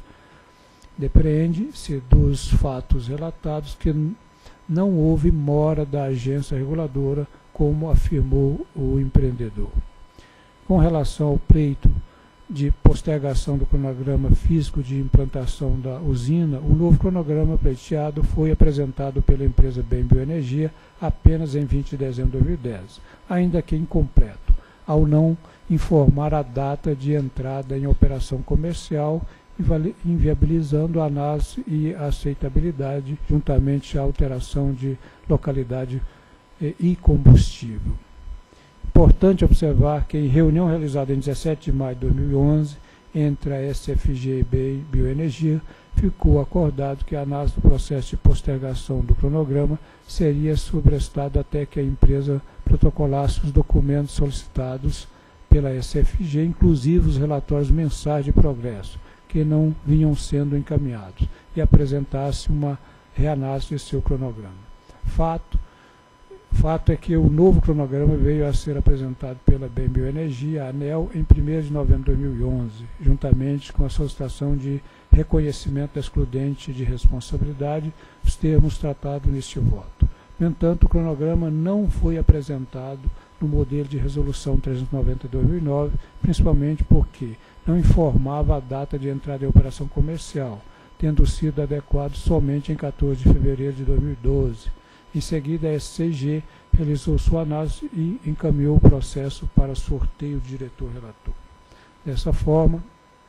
Depreende-se dos fatos relatados que não houve mora da agência reguladora, como afirmou o empreendedor. Com relação ao pleito de postergação do cronograma físico de implantação da usina, o novo cronograma pleiteado foi apresentado pela empresa BEM Bioenergia apenas em vinte de dezembro de dois mil e dez, ainda que incompleto, ao não informar a data de entrada em operação comercial, inviabilizando a análise e a aceitabilidade, juntamente à alteração de localidade e combustível. Importante observar que em reunião realizada em dezessete de maio de dois mil e onze, entre a S F G e BEM Bioenergia, ficou acordado que a análise do processo de postergação do cronograma seria sobrestada até que a empresa protocolasse os documentos solicitados pela S F G, inclusive os relatórios mensais de progresso, que não vinham sendo encaminhados, e apresentasse uma reanálise de seu cronograma. Fato Fato é que o novo cronograma veio a ser apresentado pela BEM Bioenergia, a ANEEL, em primeiro de novembro de dois mil e onze, juntamente com a solicitação de reconhecimento da excludente de responsabilidade, os termos tratados neste voto. No entanto, o cronograma não foi apresentado no modelo de resolução trezentos e noventa de dois mil e nove, principalmente porque não informava a data de entrada em operação comercial, tendo sido adequado somente em quatorze de fevereiro de dois mil e doze. Em seguida, a S C G realizou sua análise e encaminhou o processo para sorteio do diretor-relator. Dessa forma,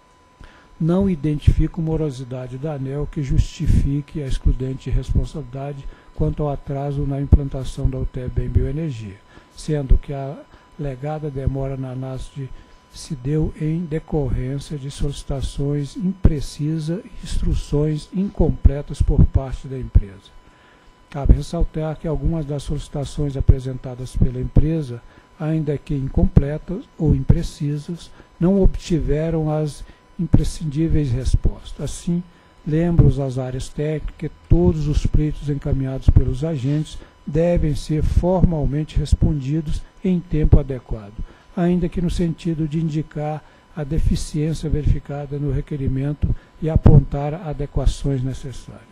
não identifico morosidade da ANEEL que justifique a excludente de responsabilidade quanto ao atraso na implantação da U T E BEM Bioenergia, sendo que a alegada demora na análise de, se deu em decorrência de solicitações imprecisas e instruções incompletas por parte da empresa. Cabe ressaltar que algumas das solicitações apresentadas pela empresa, ainda que incompletas ou imprecisas, não obtiveram as imprescindíveis respostas. Assim, lembro às áreas técnicas que todos os pleitos encaminhados pelos agentes devem ser formalmente respondidos em tempo adequado, ainda que no sentido de indicar a deficiência verificada no requerimento e apontar adequações necessárias.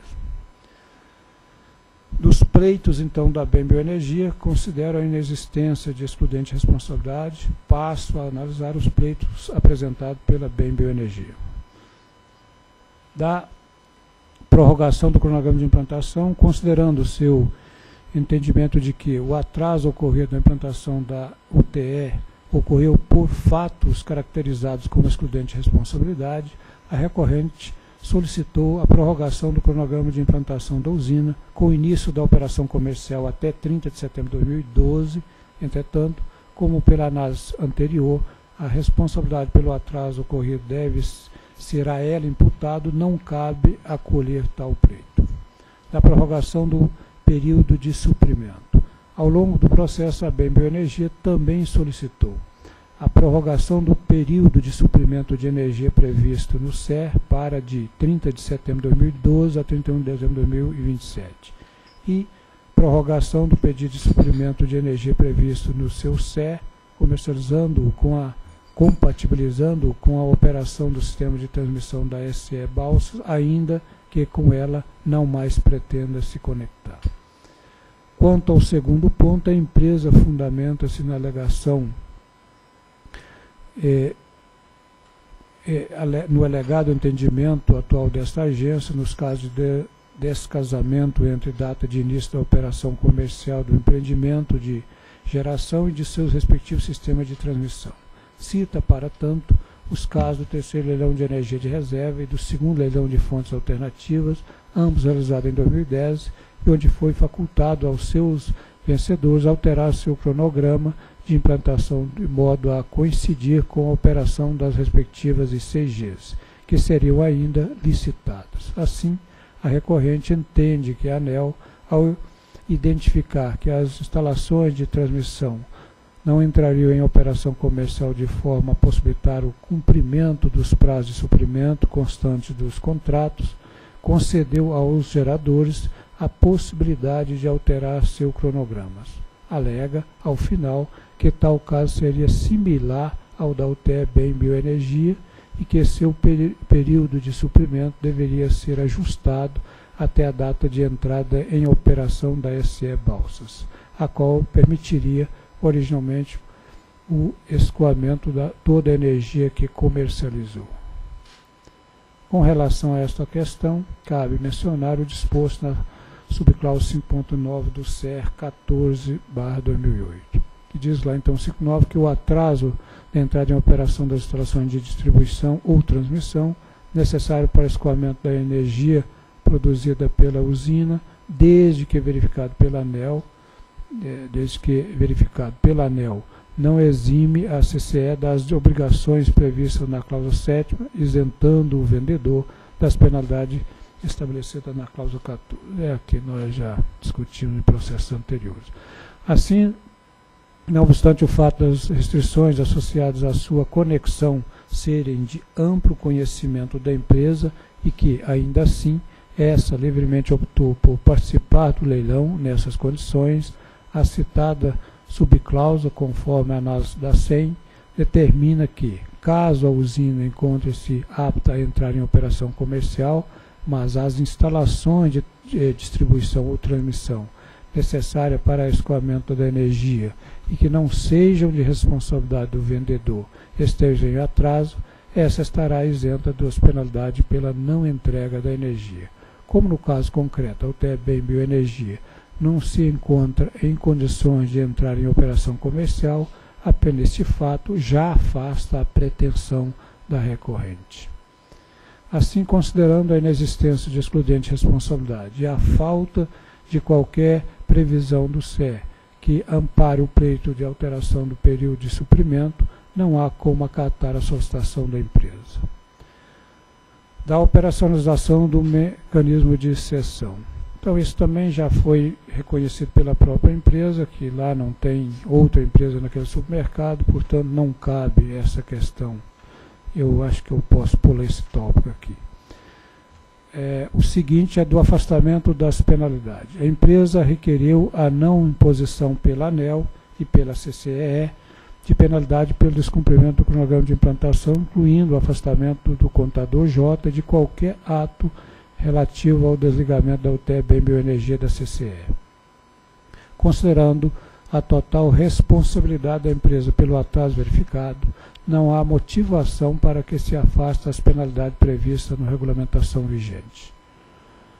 Dos pleitos, então, da BEM Bioenergia, considero a inexistência de excludente de responsabilidade, passo a analisar os pleitos apresentados pela BEM Bioenergia. Da prorrogação do cronograma de implantação, considerando o seu entendimento de que o atraso ocorrido na implantação da U T E ocorreu por fatos caracterizados como excludente de responsabilidade, a recorrente solicitou a prorrogação do cronograma de implantação da usina com o início da operação comercial até trinta de setembro de dois mil e doze. Entretanto, como pela análise anterior, a responsabilidade pelo atraso ocorrido deve ser a ela imputado, não cabe acolher tal pleito. Da prorrogação do período de suprimento. Ao longo do processo, a Bem Bioenergia também solicitou a prorrogação do período de suprimento de energia previsto no C E R para de trinta de setembro de dois mil e doze a trinta e um de dezembro de dois mil e vinte e sete e prorrogação do pedido de suprimento de energia previsto no seu C E R, comercializando com a compatibilizando com a operação do sistema de transmissão da S E Balsas, ainda que com ela não mais pretenda se conectar. Quanto ao segundo ponto, a empresa fundamenta-se na alegação É, é, no alegado entendimento atual desta agência, nos casos de descasamento entre data de início da operação comercial do empreendimento de geração e de seus respectivos sistemas de transmissão. Cita, para tanto, os casos do terceiro leilão de energia de reserva e do segundo leilão de fontes alternativas, ambos realizados em dois mil e dez, e onde foi facultado aos seus vencedores alterar seu cronograma de implantação de modo a coincidir com a operação das respectivas I C Gs, que seriam ainda licitadas. Assim, a recorrente entende que a ANEEL, ao identificar que as instalações de transmissão não entrariam em operação comercial de forma a possibilitar o cumprimento dos prazos de suprimento constantes dos contratos, concedeu aos geradores a possibilidade de alterar seu cronograma. Alega, ao final, que tal caso seria similar ao da U T E Bem Bioenergia e que seu peri período de suprimento deveria ser ajustado até a data de entrada em operação da S E Balsas, a qual permitiria originalmente o escoamento de toda a energia que comercializou. Com relação a esta questão, cabe mencionar o disposto na subcláusula cinco ponto nove do C E R quatorze barra dois mil e oito, que diz lá então cinco ponto nove que o atraso da entrada em operação das instalações de distribuição ou transmissão necessário para escoamento da energia produzida pela usina, desde que verificado pela ANEEL, desde que verificado pela ANEEL, não exime a C C E das obrigações previstas na cláusula sétima, isentando o vendedor das penalidades estabelecidas na cláusula quatorze, é, que nós já discutimos em processos anteriores. Assim, não obstante o fato das restrições associadas à sua conexão serem de amplo conhecimento da empresa e que, ainda assim, essa livremente optou por participar do leilão nessas condições, a citada subcláusula, conforme a análise da S E M, determina que, caso a usina encontre-se apta a entrar em operação comercial, mas as instalações de, de distribuição ou transmissão necessárias para o escoamento da energia e que não sejam de responsabilidade do vendedor estejam em atraso, essa estará isenta das penalidades pela não entrega da energia. Como no caso concreto, a U T E Bem Bioenergia não se encontra em condições de entrar em operação comercial, apenas este fato já afasta a pretensão da recorrente. Assim, considerando a inexistência de excludente de responsabilidade e a falta de qualquer previsão do C E R que ampare o pleito de alteração do período de suprimento, não há como acatar a solicitação da empresa. Da operacionalização do mecanismo de cessão. Então, isso também já foi reconhecido pela própria empresa, que lá não tem outra empresa naquele supermercado, portanto, não cabe essa questão. Eu acho que eu posso pular esse tópico aqui. É, o seguinte é do afastamento das penalidades. A empresa requeriu a não imposição pela ANEEL e pela C C E E de penalidade pelo descumprimento do cronograma de implantação, incluindo o afastamento do contador J de qualquer ato relativo ao desligamento da U T E Bem Bioenergia da C C E E. Considerando a total responsabilidade da empresa pelo atraso verificado, não há motivação para que se afaste as penalidades previstas na regulamentação vigente.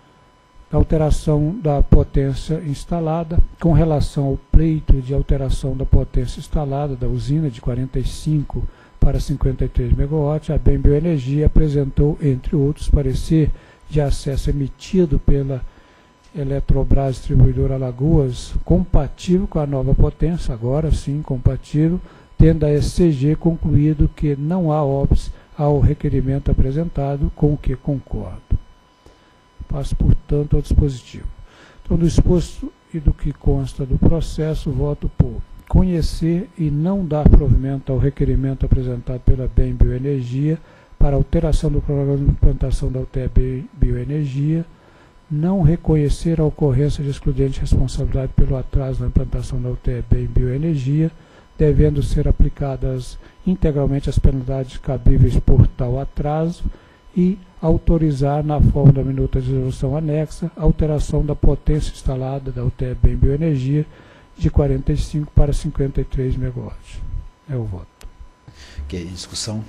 da alteração da potência instalada, com relação ao pleito de alteração da potência instalada da usina de quarenta e cinco para cinquenta e três megawatts, a Bem Bioenergia apresentou, entre outros, parecer de acesso emitido pela Eletrobras Distribuidora Alagoas, compatível com a nova potência, agora sim compatível, tendo a S C G concluído que não há óbice ao requerimento apresentado, com o que concordo. Passo, portanto, ao dispositivo. Então, do exposto e do que consta do processo, voto por conhecer e não dar provimento ao requerimento apresentado pela Bem Bioenergia para alteração do programa de implantação da U T E Bioenergia, não reconhecer a ocorrência de excludente de responsabilidade pelo atraso na implantação da U T E Bem Bioenergia, devendo ser aplicadas integralmente as penalidades cabíveis por tal atraso, e autorizar, na forma da minuta de resolução anexa, a alteração da potência instalada da U T E Bem Bioenergia de quarenta e cinco para cinquenta e três megawatts. É o voto. Ok, em discussão.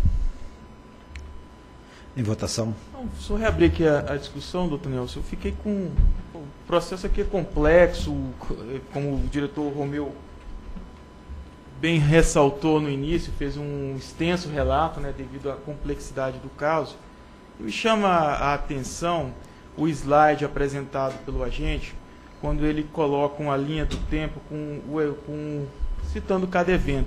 Em votação. Não, só reabrir aqui a, a discussão, doutor Nelson. Eu fiquei com... O processo aqui é complexo, como o diretor Romeu bem ressaltou no início, fez um extenso relato, né, devido à complexidade do caso. Me chama a atenção o slide apresentado pelo agente, quando ele coloca uma linha do tempo com, com, citando cada evento.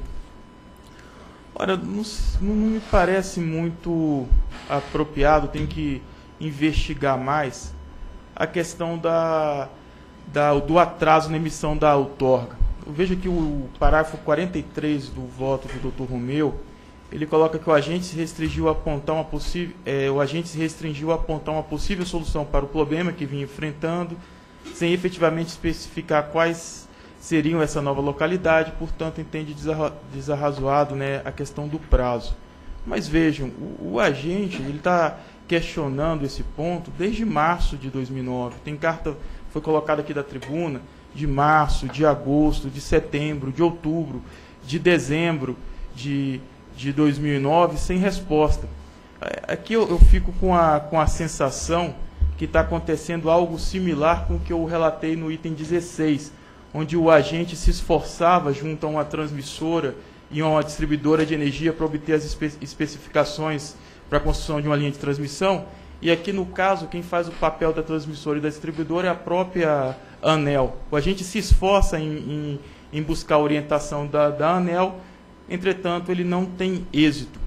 Ora, não, não me parece muito apropriado, tem que investigar mais a questão da, da, do atraso na emissão da outorga. Eu vejo que o parágrafo quarenta e três do voto do doutor Romeu, ele coloca que o agente se restringiu a apontar uma possível, é, o agente se restringiu a apontar uma possível solução para o problema que vinha enfrentando, sem efetivamente especificar quais seriam essa nova localidade, portanto entende desarrazoado, né, a questão do prazo. Mas vejam, o, o agente ele está questionando esse ponto desde março de dois mil e nove. Tem carta, foi colocada aqui da tribuna, de março, de agosto, de setembro, de outubro, de dezembro de, de dois mil e nove, sem resposta. Aqui eu, eu fico com a, com a sensação que está acontecendo algo similar com o que eu relatei no item dezesseis, onde o agente se esforçava junto a uma transmissora e uma distribuidora de energia para obter as espe especificações para a construção de uma linha de transmissão, e aqui no caso quem faz o papel da transmissora e da distribuidora é a própria ANEEL. O agente se esforça em, em, em buscar a orientação da, da ANEEL, entretanto ele não tem êxito.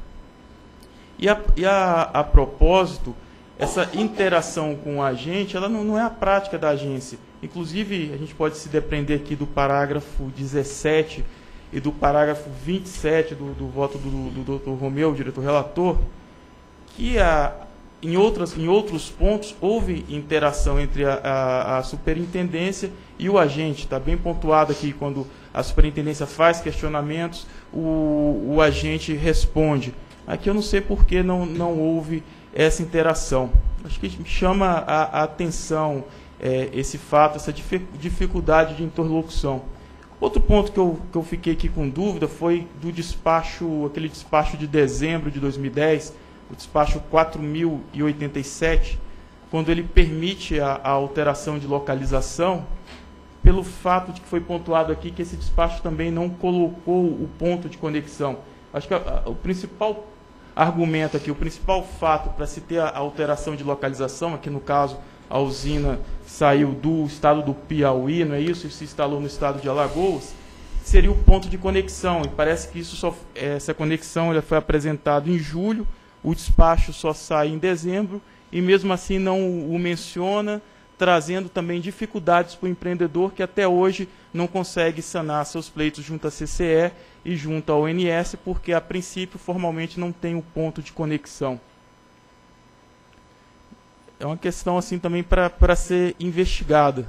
E a, e a, a propósito, essa interação com o agente, ela não, não é a prática da agência. Inclusive, a gente pode se depender aqui do parágrafo dezessete e do parágrafo vinte e sete do, do voto do, do doutor Romeu, diretor relator, que a, em, outras, em outros pontos houve interação entre a, a, a superintendência e o agente. Está bem pontuado aqui, quando a superintendência faz questionamentos, o, o agente responde. Aqui eu não sei por que não, não houve essa interação. Acho que chama a, a atenção é, esse fato, essa dificuldade de interlocução. Outro ponto que eu, que eu fiquei aqui com dúvida foi do despacho, aquele despacho de dezembro de dois mil e dez, o despacho quatro mil e oitenta e sete, quando ele permite a, a alteração de localização, pelo fato de que foi pontuado aqui que esse despacho também não colocou o ponto de conexão. Acho que a, a, o principal argumento aqui, o principal fato para se ter a alteração de localização, aqui no caso a usina saiu do estado do Piauí, não é isso? E se instalou no estado de Alagoas, seria o ponto de conexão. E parece que isso só, essa conexão ela foi apresentada em julho, o despacho só sai em dezembro, e mesmo assim não o menciona, trazendo também dificuldades para o empreendedor que até hoje não consegue sanar seus pleitos junto à C C E e junto ao O N S, porque a princípio formalmente não tem o ponto de conexão. É uma questão assim também para ser investigada.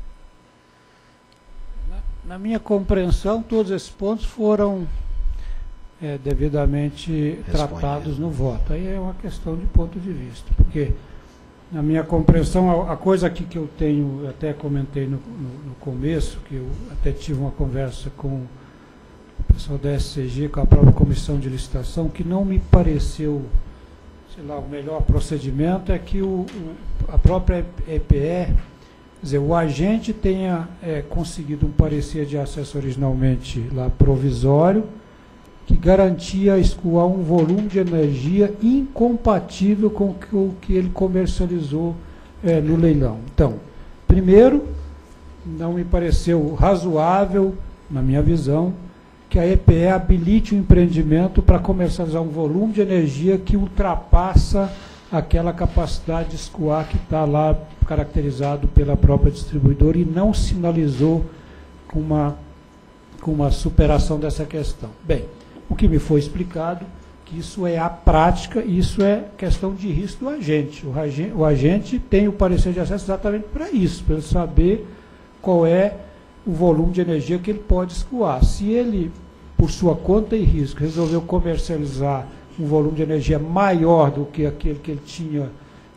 Na, na minha compreensão, todos esses pontos foram é, devidamente tratados no voto. Aí é uma questão de ponto de vista, porque na minha compreensão, a, a coisa aqui que eu tenho, eu até comentei no, no, no começo, que eu até tive uma conversa com o pessoal da S C G, com a própria comissão de licitação, que não me pareceu sei lá, o melhor procedimento é que o, o, a própria E P E, quer dizer, o agente tenha é, conseguido um parecer de acesso originalmente lá provisório, que garantia escoar um volume de energia incompatível com o que ele comercializou é, no leilão. Então, primeiro, não me pareceu razoável, na minha visão, que a E P E habilite o empreendimento para comercializar um volume de energia que ultrapassa aquela capacidade de escoar que está lá caracterizado pela própria distribuidora e não sinalizou com uma, com uma superação dessa questão. Bem, o que me foi explicado, que isso é a prática, isso é questão de risco do agente. O agente, o agente tem o parecer de acesso exatamente para isso, para ele saber qual é o volume de energia que ele pode escoar. Se ele, por sua conta e risco, resolveu comercializar um volume de energia maior do que aquele que ele tinha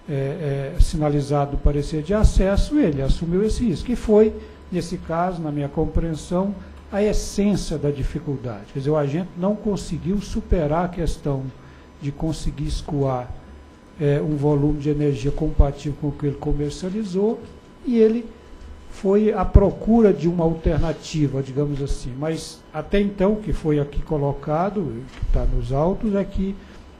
é, é, sinalizado o parecer de acesso, ele assumiu esse risco. E foi, nesse caso, na minha compreensão, a essência da dificuldade. Quer dizer, o agente não conseguiu superar a questão de conseguir escoar é, um volume de energia compatível com o que ele comercializou, e ele foi à procura de uma alternativa, digamos assim. Mas, até então, que foi aqui colocado, que está nos autos, é que,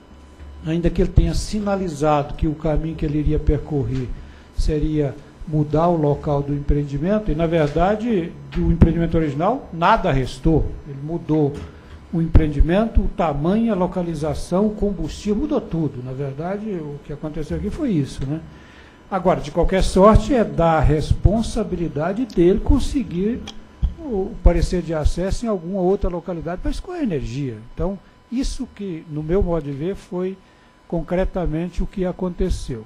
ainda que ele tenha sinalizado que o caminho que ele iria percorrer seria mudar o local do empreendimento, e, na verdade, do empreendimento original, nada restou. Ele mudou o empreendimento, o tamanho, a localização, o combustível, mudou tudo. Na verdade, o que aconteceu aqui foi isso, né? Agora, de qualquer sorte, é da responsabilidade dele conseguir o parecer de acesso em alguma outra localidade para escoar energia. Então, isso que, no meu modo de ver, foi concretamente o que aconteceu.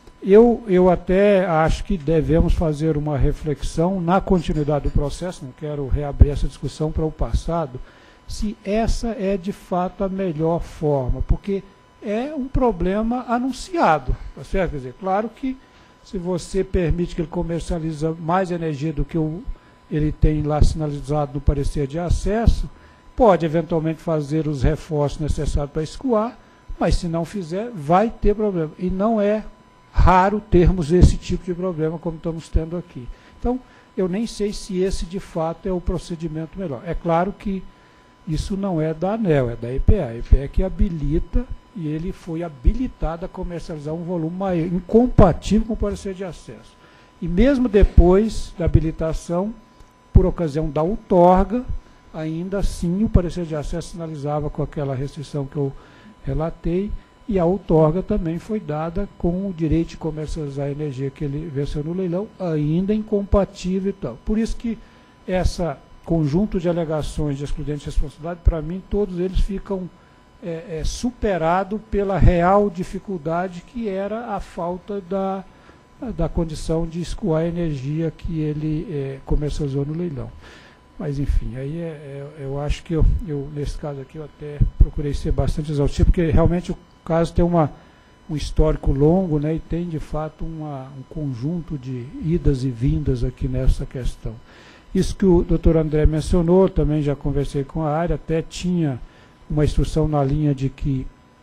Eu, eu até acho que devemos fazer uma reflexão na continuidade do processo, não quero reabrir essa discussão para o passado, se essa é de fato a melhor forma, porque é um problema anunciado, tá certo? Quer dizer, claro que se você permite que ele comercialize mais energia do que o, ele tem lá sinalizado no parecer de acesso, pode eventualmente fazer os reforços necessários para escoar, mas se não fizer, vai ter problema. E não é raro termos esse tipo de problema como estamos tendo aqui. Então, eu nem sei se esse de fato é o procedimento melhor. É claro que isso não é da ANEEL, é da E P E. A E P E que habilita, e ele foi habilitado a comercializar um volume maior, incompatível com o parecer de acesso. E mesmo depois da habilitação, por ocasião da outorga, ainda assim o parecer de acesso sinalizava com aquela restrição que eu relatei, e a outorga também foi dada com o direito de comercializar a energia que ele venceu no leilão, ainda incompatível e tal. Por isso que essa conjunto de alegações de excludente de responsabilidade, para mim, todos eles ficam é, é, superados pela real dificuldade que era a falta da, da condição de escoar a energia que ele é, comercializou no leilão. Mas, enfim, aí é, é, eu acho que, eu, eu, nesse caso aqui, eu até procurei ser bastante exaustivo, porque realmente o caso tem uma, um histórico longo, né, e tem, de fato, uma, um conjunto de idas e vindas aqui nessa questão. Isso que o doutor André mencionou, também já conversei com a área, até tinha uma instrução na linha de que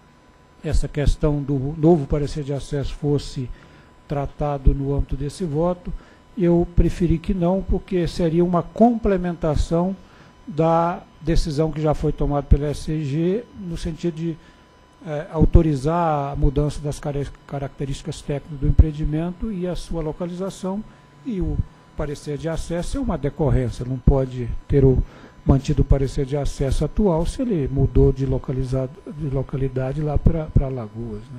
essa questão do novo parecer de acesso fosse tratado no âmbito desse voto. Eu preferi que não, porque seria uma complementação da decisão que já foi tomada pela S C G, no sentido de é, autorizar a mudança das características técnicas do empreendimento e a sua localização, e o parecer de acesso é uma decorrência, não pode ter o, mantido o parecer de acesso atual se ele mudou de, localizado, de localidade lá para Alagoas, né?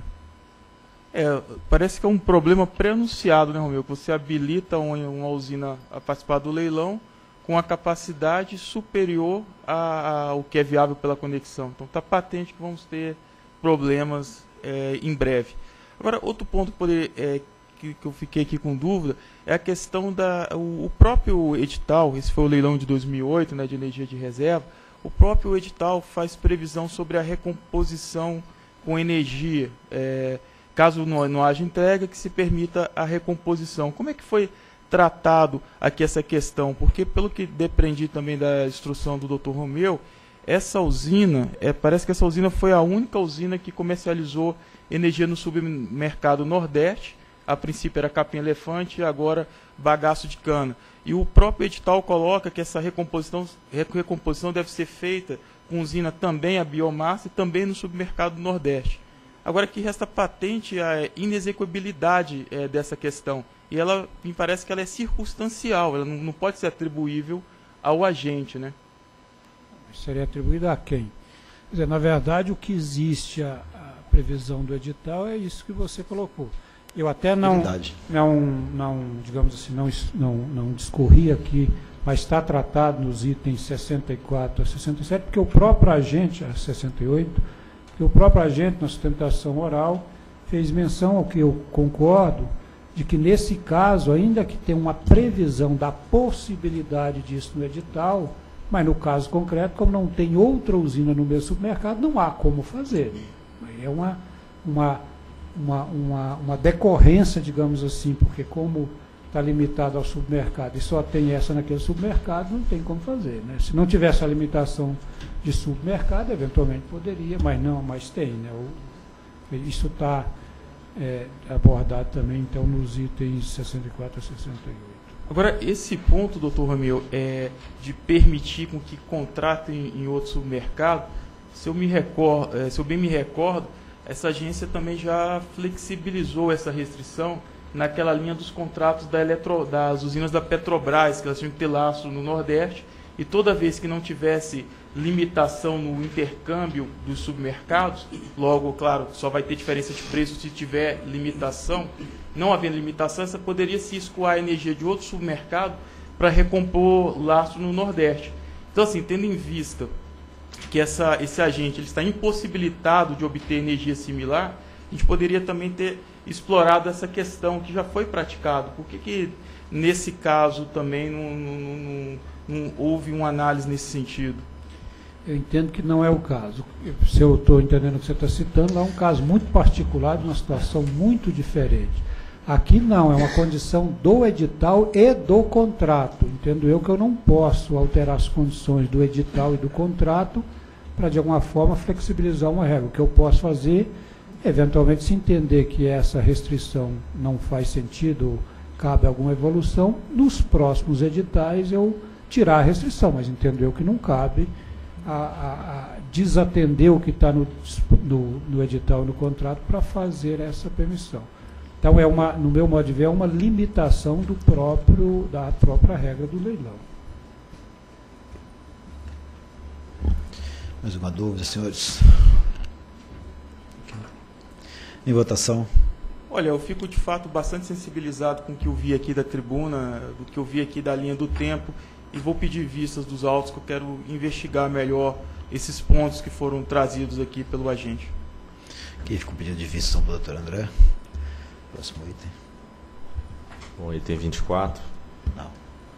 É, parece que é um problema pré-anunciado, né, Romeu? Que você habilita uma, uma usina a participar do leilão com a capacidade superior a, a, ao que é viável pela conexão. Então está patente que vamos ter problemas é, em breve. Agora, outro ponto que, poder, é, que, que eu fiquei aqui com dúvida é a questão da... O, o próprio edital, esse foi o leilão de dois mil e oito, né, de energia de reserva, o próprio edital faz previsão sobre a recomposição com energia, é, caso não, não haja entrega, que se permita a recomposição. Como é que foi tratado aqui essa questão? Porque, pelo que depreendi também da instrução do doutor Romeu, essa usina, é, parece que essa usina foi a única usina que comercializou energia no submercado Nordeste. A princípio era capim-elefante e agora bagaço de cana. E o próprio edital coloca que essa recomposição, recomposição deve ser feita com usina também a biomassa e também no submercado Nordeste. Agora que resta patente a inexecuibilidade é, dessa questão. E ela, me parece que ela é circunstancial, ela não, não pode ser atribuível ao agente, né? Seria atribuída a quem? Quer dizer, na verdade, o que existe a, a previsão do edital é isso que você colocou. Eu até não, não, não, digamos assim, não, não, não discorri aqui, mas está tratado nos itens sessenta e quatro a sessenta e sete, porque o próprio agente, a sessenta e oito, que o próprio agente na sustentação oral fez menção ao que eu concordo, de que nesse caso, ainda que tenha uma previsão da possibilidade disso no edital, mas no caso concreto, como não tem outra usina no mesmo supermercado, não há como fazer. É uma, uma, uma, uma, uma decorrência, digamos assim, porque como está limitado ao supermercado e só tem essa naquele supermercado, não tem como fazer. Né? Se não tivesse a limitação de supermercado, eventualmente poderia, mas não, mas tem. Né? O, isso está é, abordado também, então, nos itens sessenta e quatro a sessenta e oito. Agora, esse ponto, doutor Romeu, é de permitir com que contratem em outro supermercado, se eu, me recordo, é, se eu bem me recordo, essa agência também já flexibilizou essa restrição naquela linha dos contratos da Eletro, das usinas da Petrobras, que elas tinham que ter laço no Nordeste, e toda vez que não tivesse limitação no intercâmbio dos supermercados, logo, claro, só vai ter diferença de preço se tiver limitação, não havendo limitação, essa poderia se escoar a energia de outro supermercado para recompor laço no Nordeste. Então, assim, tendo em vista que essa, esse agente ele está impossibilitado de obter energia similar, a gente poderia também ter explorado essa questão que já foi praticado. Por que, que nesse caso também não, não, não, não houve uma análise nesse sentido? Eu entendo que não é o caso. Se eu estou entendendo o que você está citando, é um caso muito particular, de uma situação muito diferente. Aqui não, é uma condição do edital e do contrato. Entendo eu que eu não posso alterar as condições do edital e do contrato para, de alguma forma, flexibilizar uma regra. O que eu posso fazer, eventualmente, se entender que essa restrição não faz sentido, cabe alguma evolução, nos próximos editais eu tirar a restrição, mas entendo eu que não cabe a, a, a desatender o que está no, no, no edital e no contrato para fazer essa permissão. Então, é uma, no meu modo de ver, é uma limitação do próprio, da própria regra do leilão. Mais uma dúvida, senhores? Em votação. Olha, eu fico de fato bastante sensibilizado com o que eu vi aqui da tribuna, do que eu vi aqui da linha do tempo, e vou pedir vistas dos autos, que eu quero investigar melhor esses pontos que foram trazidos aqui pelo agente. Quem ficou pedindo de vista, para o doutor André? Próximo item. Bom, item vinte e quatro. Não.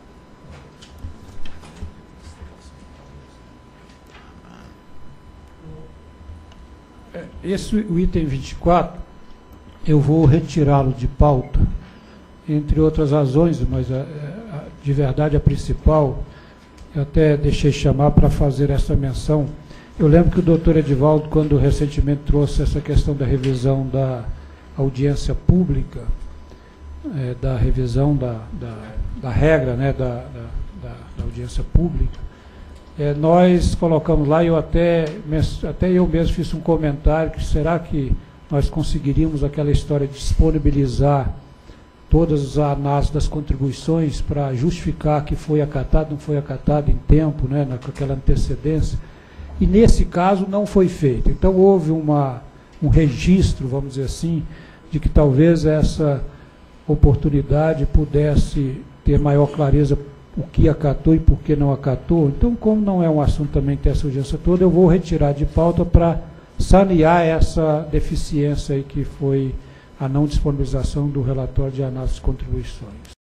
Esse, o item vinte e quatro, eu vou retirá-lo de pauta, entre outras razões, mas a, a, de verdade a principal, eu até deixei chamar para fazer essa menção. Eu lembro que o doutor Edivaldo, quando recentemente trouxe essa questão da revisão da audiência pública, é, da revisão da, da, da regra, né, da, da, da audiência pública, é, nós colocamos lá, eu até, até eu mesmo fiz um comentário, que será que nós conseguiríamos aquela história de disponibilizar todas as análises das contribuições para justificar que foi acatado, não foi acatado em tempo, né, com aquela antecedência, e nesse caso não foi feito. Então houve uma, um registro, vamos dizer assim, de que talvez essa oportunidade pudesse ter maior clareza o que acatou e por que não acatou. Então, como não é um assunto também que tem essa urgência toda, eu vou retirar de pauta para sanear essa deficiência aí que foi a não disponibilização do relatório de análise de contribuições.